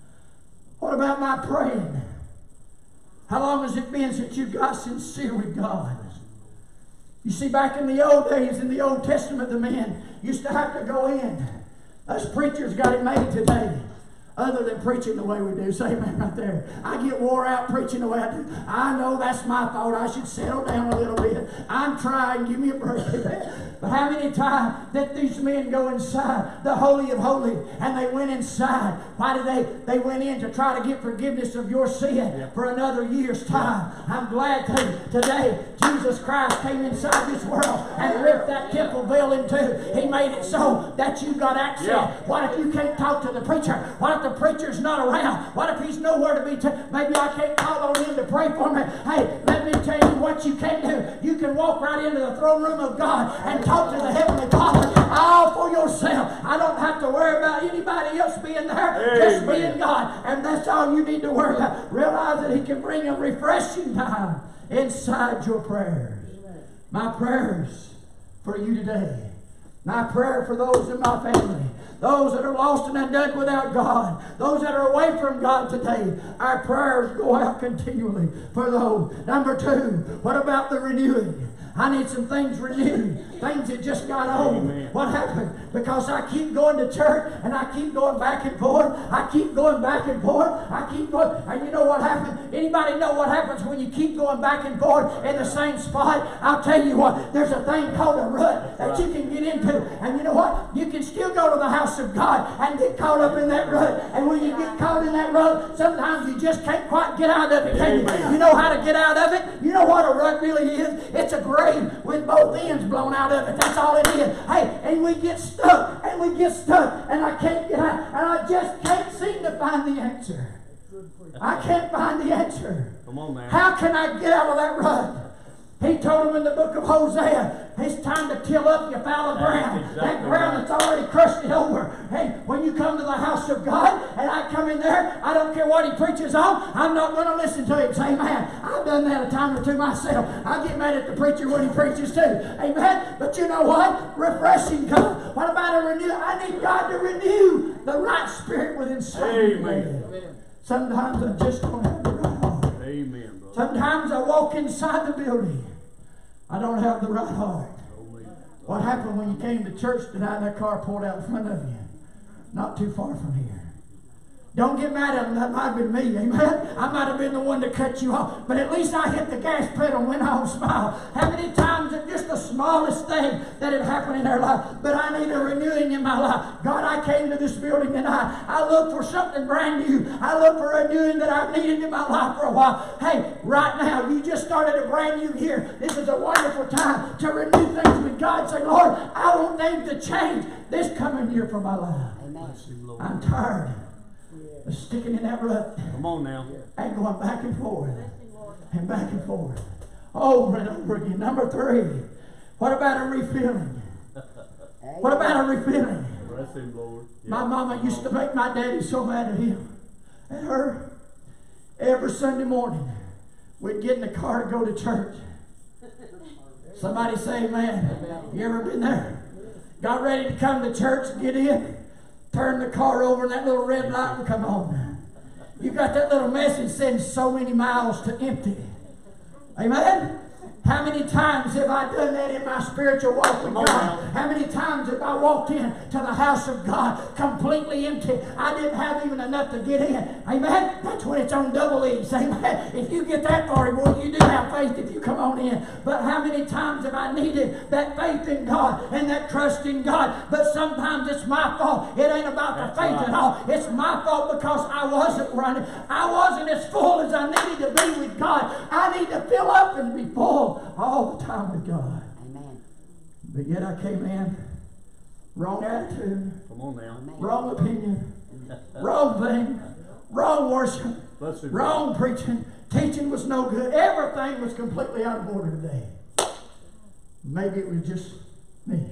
What about my praying? How long has it been since you got sincere with God? You see, back in the old days, in the Old Testament, the men used to have to go in. Us preachers got it made today. Other than preaching the way we do. Say amen right there. I get wore out preaching the way I do. I know that's my fault. I should settle down a little bit. I'm trying. Give me a break. But how many times that these men go inside the Holy of Holies and they went inside? Why did they went in to try to get forgiveness of your sin for another year's time. I'm glad today Jesus Christ came inside this world and ripped that temple veil in two. He made it so that you got access. What if you can't talk to the preacher? What if the preacher's not around? What if he's nowhere to be? Maybe I can't call on him to pray for me. Hey, let me tell you what you can do. You can walk right into the throne room of God and talk to the Heavenly Father all for yourself. I don't have to worry about anybody else being there. Just being God. And that's all you need to worry about. Realize that He can bring a refreshing time inside your prayers. My prayers for you today. My prayer for those in my family. Those that are lost and undone without God. Those that are away from God today. Our prayers go out continually for those. Number two, what about the renewing? I need some things renewed. Things that just got old. Amen. What happened? Because I keep going to church and I keep going back and forth. I keep going back and forth. I keep going. And you know what happened? Anybody know what happens when you keep going back and forth in the same spot? I'll tell you what. There's a thing called a rut that you can get into. And you know what? You can still go to the house of God and get caught up in that rut. And when you get caught in that rut, sometimes you just can't quite get out of it, can you? You know how to get out of it? You know what a rut really is? It's a grave with both ends blown out of it. That's all it is. Hey, and we get stuck, and we get stuck, and I can't get out, and I just can't seem to find the answer. I can't find the answer. Come on, man. How can I get out of that rut? He told him in the book of Hosea, it's time to till up your fallow ground. Exactly that ground that's already crusted over. Hey, when you come to the house of God, and I come in there, I don't care what he preaches on, I'm not going to listen to him. Say, amen. I've done that a time or two myself. I get mad at the preacher when he preaches too. Amen. But you know what? Refreshing comes. What about a renew? I need God to renew the right spirit within me. Sometimes I just don't have the right heart. Amen, brother. Sometimes I walk inside the building. I don't have the right heart. What happened when you came to church tonight and that car pulled out in front of you? Not too far from here. Don't get mad at them. That might have been me. Amen. I might have been the one to cut you off. But at least I hit the gas pedal and went home smile. How many times is just the smallest thing that had happened in their life? But I need a renewing in my life. God, I came to this building tonight. I looked for something brand new. I looked for a renewing that I've needed in my life for a while. Hey, right now, you just started a brand new year. This is a wonderful time to renew things with God. Say, Lord, I want things to change this coming year for my life. Amen. I'm tired. Sticking in that rut. Come on now. And going back and forth. And back and forth. Over and over again. Number three. What about a refilling? What about a refilling? Bless him, Lord. Yeah. My mama used to make my daddy so mad at him. At her. Every Sunday morning. We'd get in the car to go to church. Somebody say amen. You ever been there? Got ready to come to church and get in. Turn the car over and that little red light will come on. You got that little message saying so many miles to empty. Amen? How many times have I done that in my spiritual walk with God? How many times have I walked in to the house of God completely empty? I didn't have even enough to get in. Amen? That's when it's on double E's. Amen? If you get that far, boy, you do have faith if you come on in. But how many times have I needed that faith in God and that trust in God? But sometimes it's my fault. It ain't about the faith at all. It's my fault because I wasn't running. I wasn't as full as I needed to be with God. I need to fill up and be full all the time with God. Amen. But yet I came in, wrong attitude, Come on now. wrong opinion, wrong thing, wrong worship, Bless you, wrong preaching. Teaching was no good. Everything was completely out of order today. Maybe it was just me.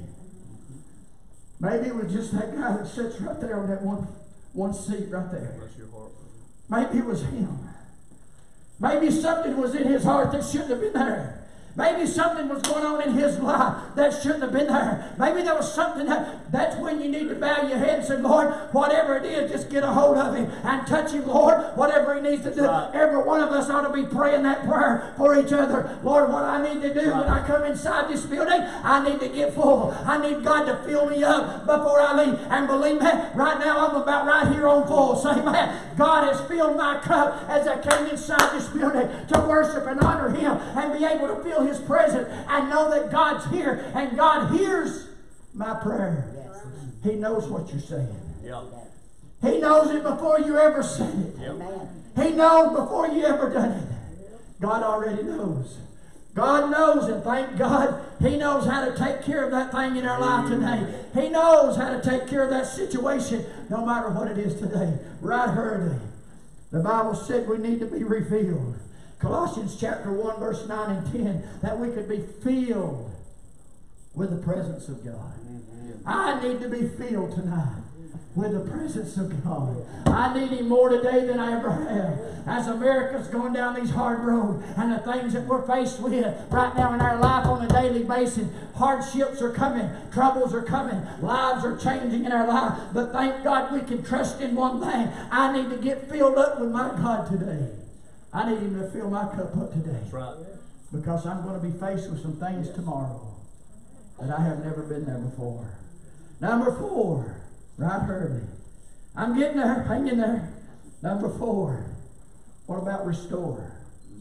Maybe it was just that guy that sits right there on that one seat right there. Bless your heart. Maybe it was him. Maybe something was in his heart that shouldn't have been there. Maybe something was going on in his life that shouldn't have been there. Maybe there was something that's when you need to bow your head and say, Lord, whatever it is, just get a hold of him and touch him, Lord, whatever he needs to do. Right. Every one of us ought to be praying that prayer for each other. Lord, what I need to do when I come inside this building, I need to get full. I need God to fill me up before I leave. And believe me, right now I'm about right here on full. Say, man, God has filled my cup as I came inside this building to worship and honor him and be able to feel his presence and know that God's here and God hears my prayer. Yes. He knows what you're saying. Yeah. He knows it before you ever said it. Amen. He knows before you ever done it. God already knows. God knows, and thank God, he knows how to take care of that thing in our life today. He knows how to take care of that situation no matter what it is today. Right here. The Bible said we need to be refilled. Colossians chapter 1 verse 9 and 10, that we could be filled with the presence of God. I need to be filled tonight with the presence of God. I need him more today than I ever have. As America's going down these hard roads and the things that we're faced with right now in our life on a daily basis, hardships are coming, troubles are coming, lives are changing in our life. But thank God we can trust in one thing. I need to get filled up with my God today. I need him to fill my cup up today. That's right. Because I'm going to be faced with some things tomorrow that I have never been there before. Number 4, right early. I'm getting there, hang in there. Number 4, what about restore?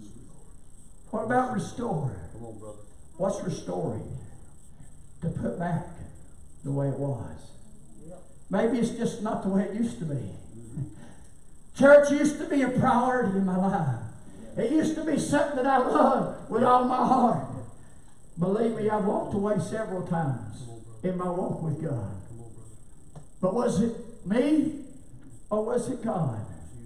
What about restore? Come on, brother. What's restoring? To put back the way it was. Maybe it's just not the way it used to be. Church used to be a priority in my life. It used to be something that I loved with all my heart. Believe me, I've walked away several times in my walk with God. But was it me or was it God?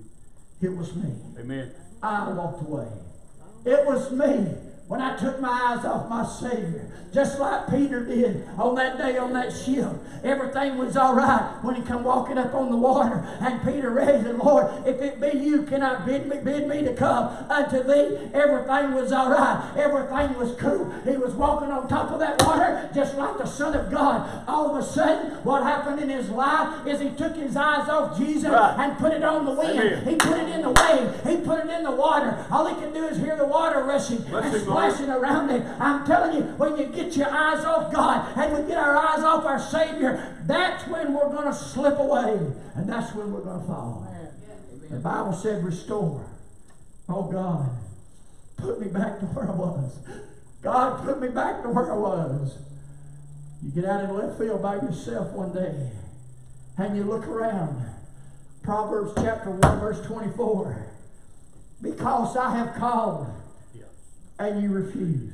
It was me. Amen. I walked away. It was me when I took my eyes off my Savior. Just like Peter did on that day on that ship. Everything was all right when he come walking up on the water. And Peter raised it, Lord, if it be you, can I bid me to come unto thee? Everything was all right. Everything was cool. He was walking on top of that water just like the Son of God. All of a sudden, what happened in his life is he took his eyes off Jesus and put it on the wind. Amen. He put it in the wave. He put it in the water. All he can do is hear the water rushing and splashing around him. I'm telling you, when you get your eyes off God and we get our eyes off our Savior, that's when we're going to slip away. And that's when we're going to fall. The Bible said restore. Oh God, put me back to where I was. God, put me back to where I was. You get out in left field by yourself one day and you look around. Proverbs chapter 1 verse 24. Because I have called and you refused.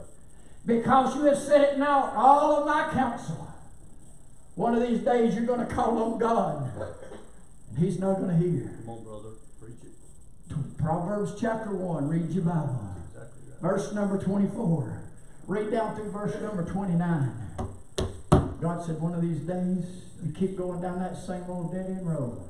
Because you have said it now, all of my counsel. One of these days you're going to call on God. And he's not going to hear. Come on, brother. Preach it. Proverbs chapter 1. Read your Bible. Exactly right. Verse number 24. Read down through verse number 29. God said one of these days you keep going down that same old dead-end road.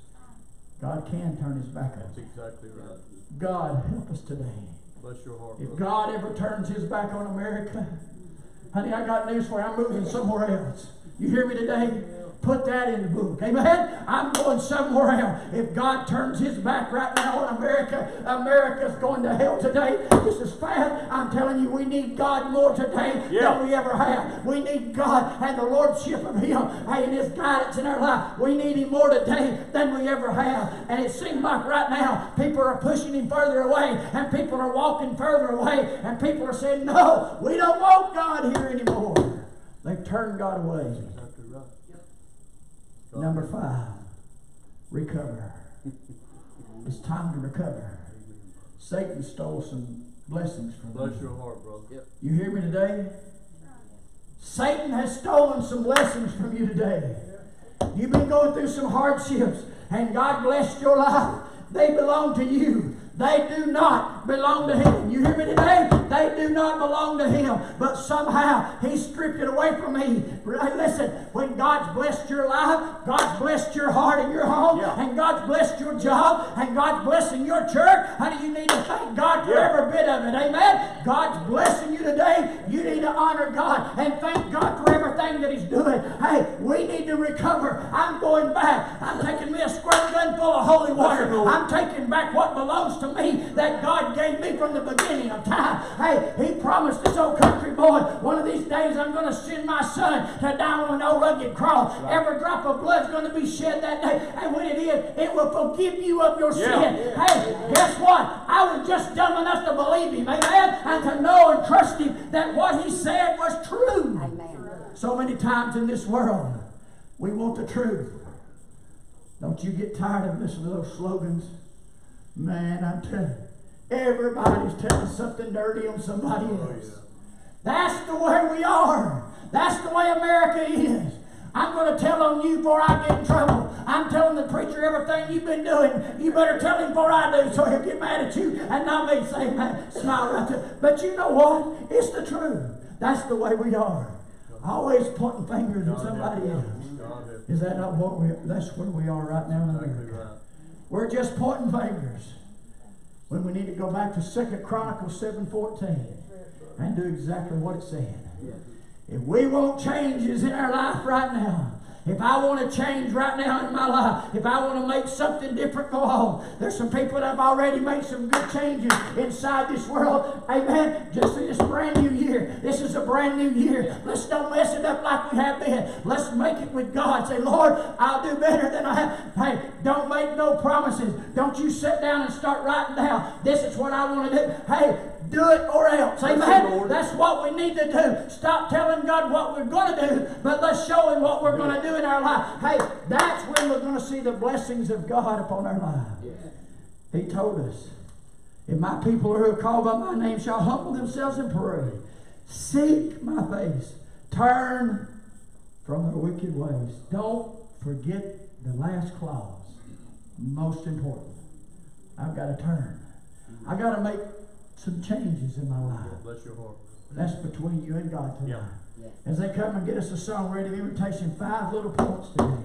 God can turn his back on That's you. exactly right. God help us today. Bless your heart, If brother. God ever turns his back on America, honey, I got news for you. I'm moving somewhere else. You hear me today? Put that in the book. Amen? I'm going somewhere else. If God turns his back right now on America, America's going to hell today. This is fast. I'm telling you, we need God more today than we ever have. We need God and the Lordship of Him and His guidance in our life. We need Him more today than we ever have. And it seems like right now people are pushing Him further away, and people are walking further away, and people are saying, no, we don't want God here anymore. They've turned God away. Number 5, recover. It's time to recover. Satan stole some blessings from you. Bless your heart, brother. You hear me today? Satan has stolen some blessings from you today. You've been going through some hardships, and God blessed your life. They belong to you. They do not belong to Him. You hear me today? They do not belong to Him. But somehow He stripped it away from me. Listen, when God's blessed your life, God's blessed your heart and your home, and God's blessed your job, and God's blessing your church, honey, you need to thank God for every bit of it. Amen? God's blessing you today. You need to honor God and thank God for everything that He's doing. Hey, we need to recover. I'm going back. I'm taking me a squirt gun full of holy water. I'm taking back what belongs to me that God gave me from the beginning of time. Hey, He promised this old country boy, one of these days I'm going to send my son to die on an old rugged cross. Every drop of blood's going to be shed that day. And when it is, it will forgive you of your sin. Hey, guess what? I was just dumb enough to believe Him, amen, and to know and trust Him that what He said was true. Amen. So many times in this world, we want the truth. Don't you get tired of listening to those slogans? Man, I'm telling you, everybody's telling something dirty on somebody else. That's the way we are. That's the way America is. I'm going to tell on you before I get in trouble. I'm telling the preacher everything you've been doing. You better tell him before I do, so he'll get mad at you and not me. Say, man, smile right there. But you know what? It's the truth. That's the way we are. Always pointing fingers at somebody else. Is that not what that's where we are right now in America? We're just pointing fingers when we need to go back to 2 Chronicles 7:14 and do exactly what it said. If we want changes in our life right now, if I want to change right now in my life, if I want to make something different go on, there's some people that have already made some good changes inside this world. Amen. Just in this brand new year. This is a brand new year. Let's don't mess it up like we have been. Let's make it with God. Say, Lord, I'll do better than I have. Hey, don't make no promises. Don't you sit down and start writing down, this is what I want to do. Hey, do it or else. Amen. That's what we need to do. Stop telling God what we're going to do, but let's show Him what we're going to do in our life. Hey, that's when we're going to see the blessings of God upon our life. He told us, if my people who are called by my name shall humble themselves and pray, seek my face, turn from their wicked ways. Don't forget the last clause. Most important. I've got to turn. I've got to make some changes in my life. Bless your heart. That's between you and God tonight. As they come and get us a song ready of invitation, 5 little points today.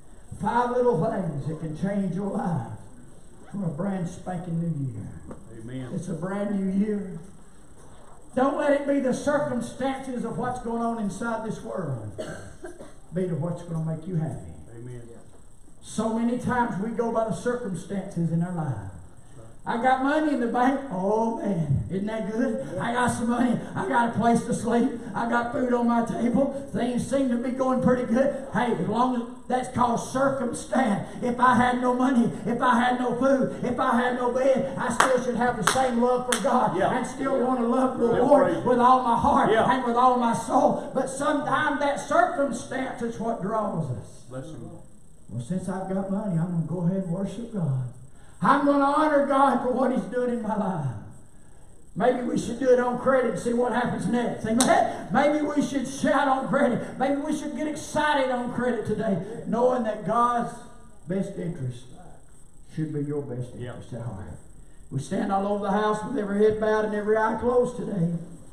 5 little things that can change your life for a brand spanking new year. Amen. It's a brand new year. Don't let it be the circumstances of what's going on inside this world. Be to what's going to make you happy. Amen. So many times we go by the circumstances in our life. I got money in the bank. Oh man, isn't that good? I got some money. I got a place to sleep. I got food on my table. Things seem to be going pretty good. Hey, as long as that's called circumstance. If I had no money, if I had no food, if I had no bed, I still should have the same love for God and still want to love the Lord with all my heart and with all my soul. But sometimes that circumstance is what draws us. Bless you. Well, since I've got money, I'm going to go ahead and worship God. I'm going to honor God for what He's doing in my life. Maybe we should do it on credit and see what happens next. Amen? Maybe we should shout on credit. Maybe we should get excited on credit today, knowing that God's best interest should be your best interest at heart. We stand all over the house with every head bowed and every eye closed today.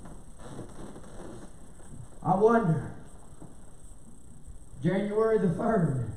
I wonder, January the 3rd,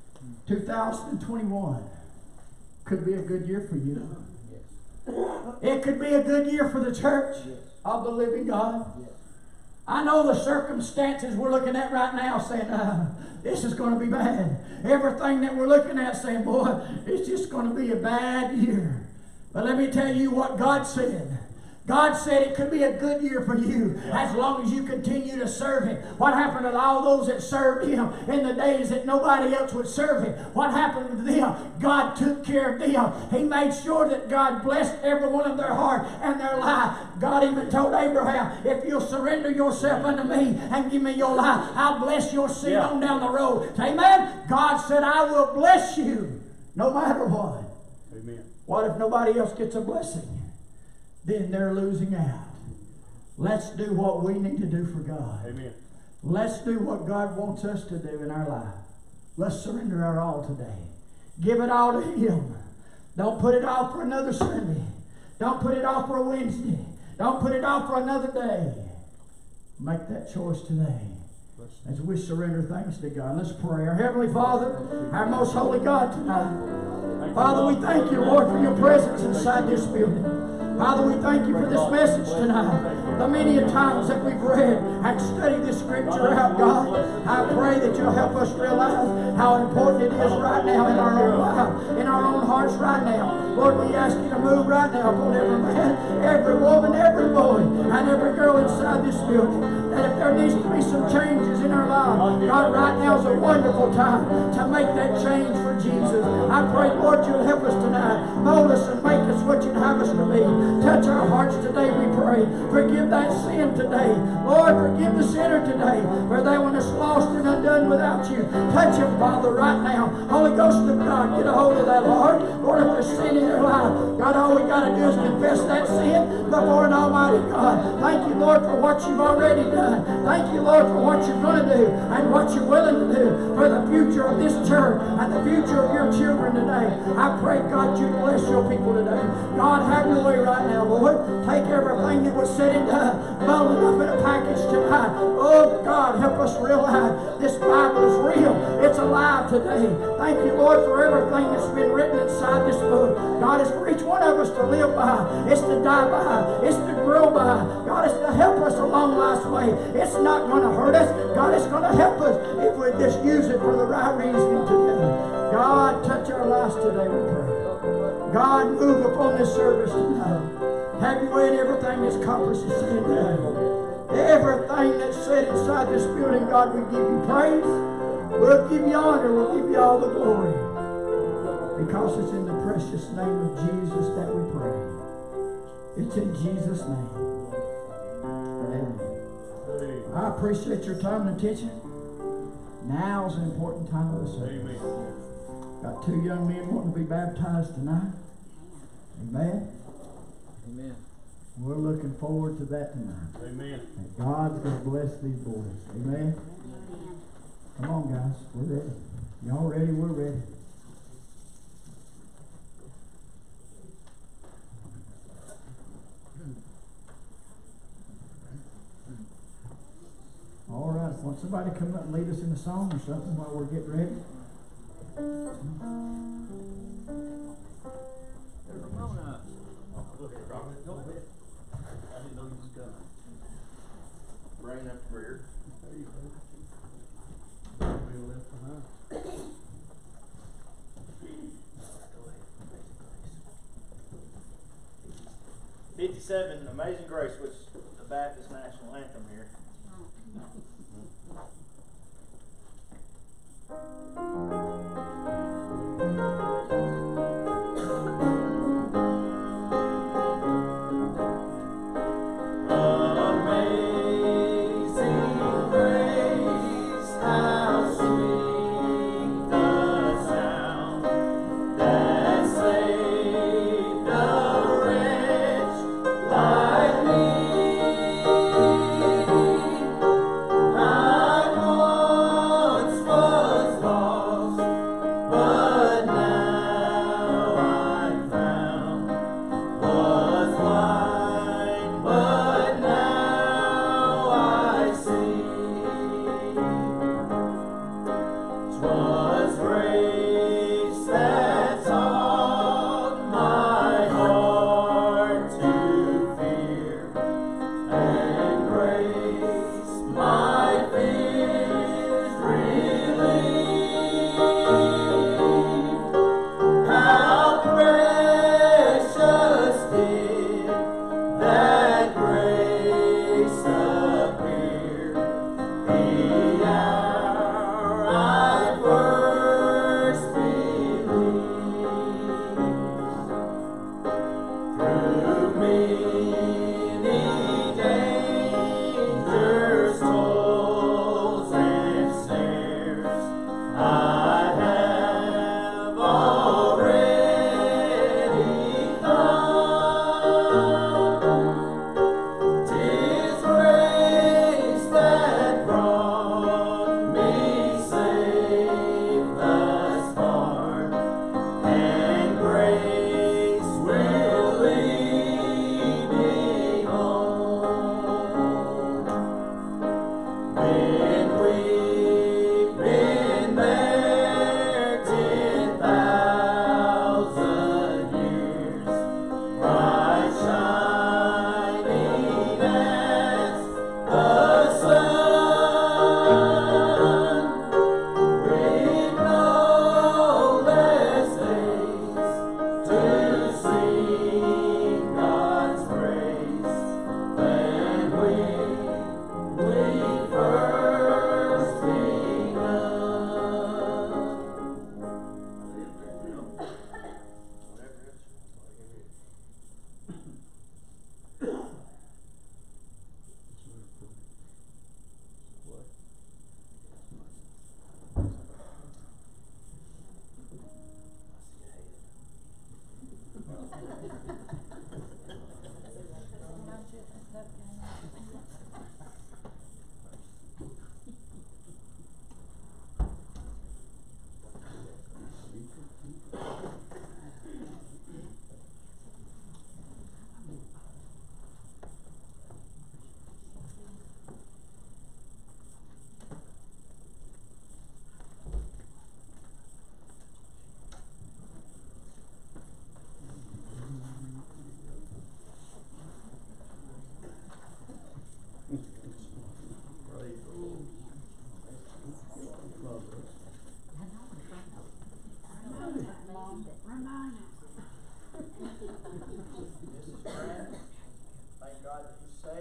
2021, could be a good year for you. It could be a good year for the church of the living God. I know the circumstances we're looking at right now saying, this is going to be bad. Everything that we're looking at saying, boy, it's just going to be a bad year. But let me tell you what God said. God said it could be a good year for you as long as you continue to serve Him. What happened to all those that served Him in the days that nobody else would serve Him? What happened to them? God took care of them. He made sure that God blessed every one of their heart and their life. God even told Abraham, if you'll surrender yourself unto me and give me your life, I'll bless your seed on down the road. Amen? God said, I will bless you no matter what. Amen. What if nobody else gets a blessing? Then they're losing out. Let's do what we need to do for God. Amen. Let's do what God wants us to do in our life. Let's surrender our all today. Give it all to Him. Don't put it off for another Sunday. Don't put it off for a Wednesday. Don't put it off for another day. Make that choice today as we surrender things to God. Let's pray. Our Heavenly Father, our most holy God tonight. Father, we thank you, Lord, for your presence inside this building. Father, we thank you for this message tonight. The many times that we've read and studied this scripture out, God, I pray that you'll help us realize how important it is right now in our own life, in our own hearts right now. Lord, we ask you to move right now upon every man, every woman, every boy, and every girl inside this building. That if there needs to be some changes in our lives, God, right now is a wonderful time to make that change for Jesus. I pray, Lord, you'll help us tonight. Mold us and make us what you'd have us to be. Touch our hearts today, we pray. Forgive that sin today. Lord, forgive the sinner today, for they want us lost and undone without you. Touch them, Father, right now. Holy Ghost of God, get a hold of that, Lord. Lord, if there's sin in their life, God, all we got to do is confess that sin before an almighty God. Thank you, Lord, for what you've already done. Thank you, Lord, for what you're going to do and what you're willing to do for the future of this church and the future of your children today. I pray, God, you bless your people today. God, have your way right now, Lord. Take everything that was said and done, bundle it up in a package tonight. Oh, God, help us realize this Bible is real. It's alive today. Thank you, Lord, for everything that's been written inside this book. God, it's for each one of us to live by. It's to die by. It's to grow by. God, it's to help us along life's way. It's not going to hurt us. God, it's going to help us if we just use it for the right reason today. God, touch our lives today, we pray. God, move upon this service tonight. Have your way in everything that's accomplished and said today. Everything that's said inside this building, God, we give you praise. We'll give you honor. We'll give you all the glory. Because it's in the precious name of Jesus that we pray. It's in Jesus' name. Amen. I appreciate your time and attention. Now's an important time of the service. Amen. Got 2 young men wanting to be baptized tonight. Amen. Amen. We're looking forward to that tonight. Amen. And God's going to bless these boys. Amen. Come on, guys. We're ready. Y'all ready? We're ready. All right. Want somebody to come up and lead us in a song or something while we're getting ready? Bring up prayer. There you go. Left behind. 57, Amazing Grace, which is the Baptist national anthem here. Like me.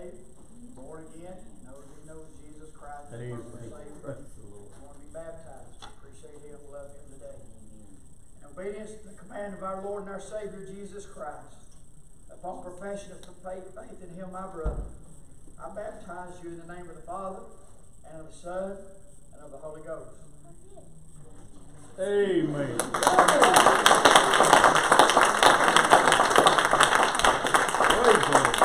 saved, born again, he knows Jesus Christ as Amen. personal Savior. Praise the Lord. Want to be baptized. Appreciate him, love him today. In obedience to the command of our Lord and our Savior Jesus Christ, upon profession of faith in him, my brother, I baptize you in the name of the Father, and of the Son, and of the Holy Ghost. Amen. Praise the Lord.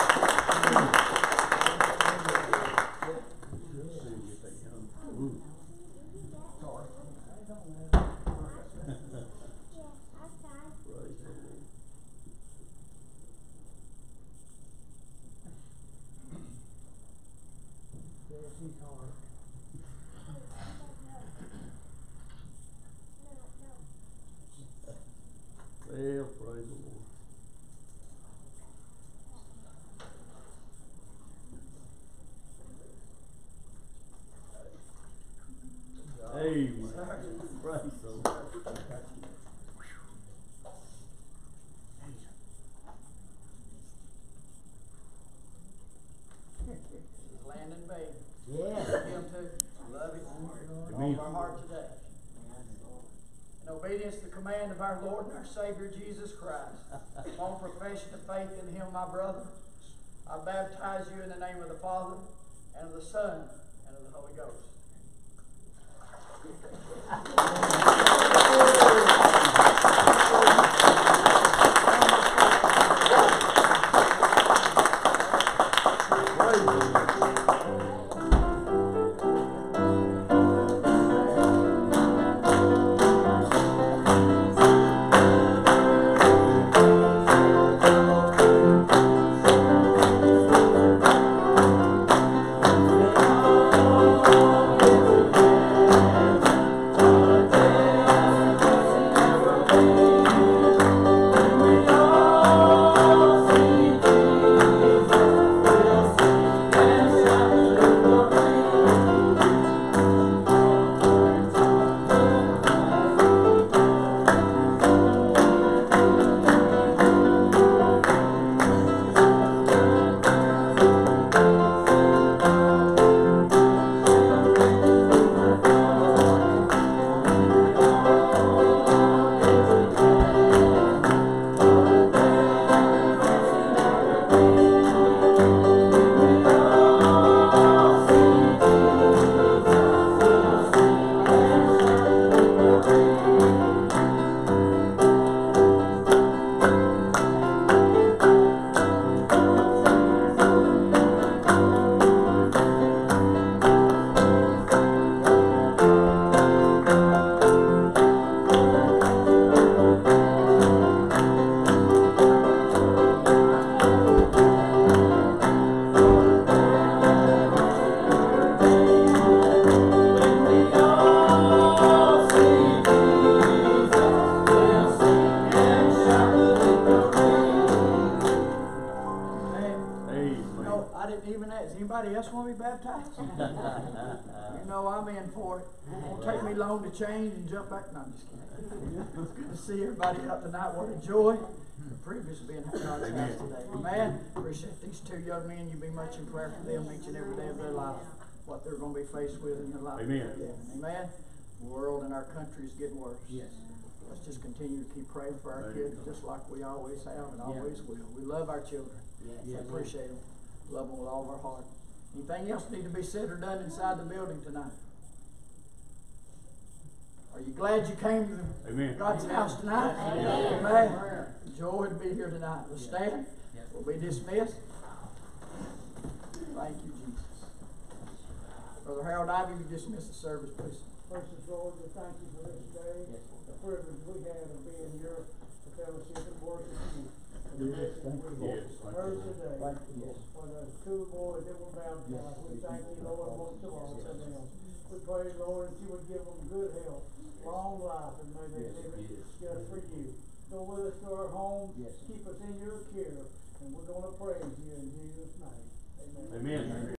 Well, praise the Lord. Amen. Praise the Lord. Landon Bay. Yeah. Him too. Love him. All of our heart today. In obedience to the command of our Lord and our Savior Jesus Christ, upon profession of faith in him, my brother, I baptize you in the name of the Father, and of the Son, and of the Holy Ghost. Anybody else want to be baptized? You know I'm in for it. It won't take me long to change and jump back. No, I'm just kidding. It's good to see everybody out tonight. What a joy. The privilege of being at God's house today. Amen. Appreciate these two young men. You be much in prayer for them each and every day of their life. What they're going to be faced with in their life. Amen. Amen. The world and our country is getting worse. Yes. Let's just continue to keep praying for our kids, just like we always have and always will. We love our children. Yes. Appreciate them. Love them with all of our heart. Anything else need to be said or done inside the building tonight? Are you glad you came to God's house tonight? Amen. Amen. Joy to be here tonight. Let's stand. We'll be dismissed. Thank you, Jesus. Brother Harold Ivy, you dismiss the service, please. Precious Lord, we thank you for this day, the privilege we have of being here to fellowship and worship you. Yes, thank you. Heard today, Thank you. for the two boys that were baptized, we thank you, Lord, most of all for them. We pray, Lord, that you would give them good health, long life, and may they live it just for you. Go with us to our home, keep us in your care, and we're going to praise you in Jesus' name. Amen. Amen.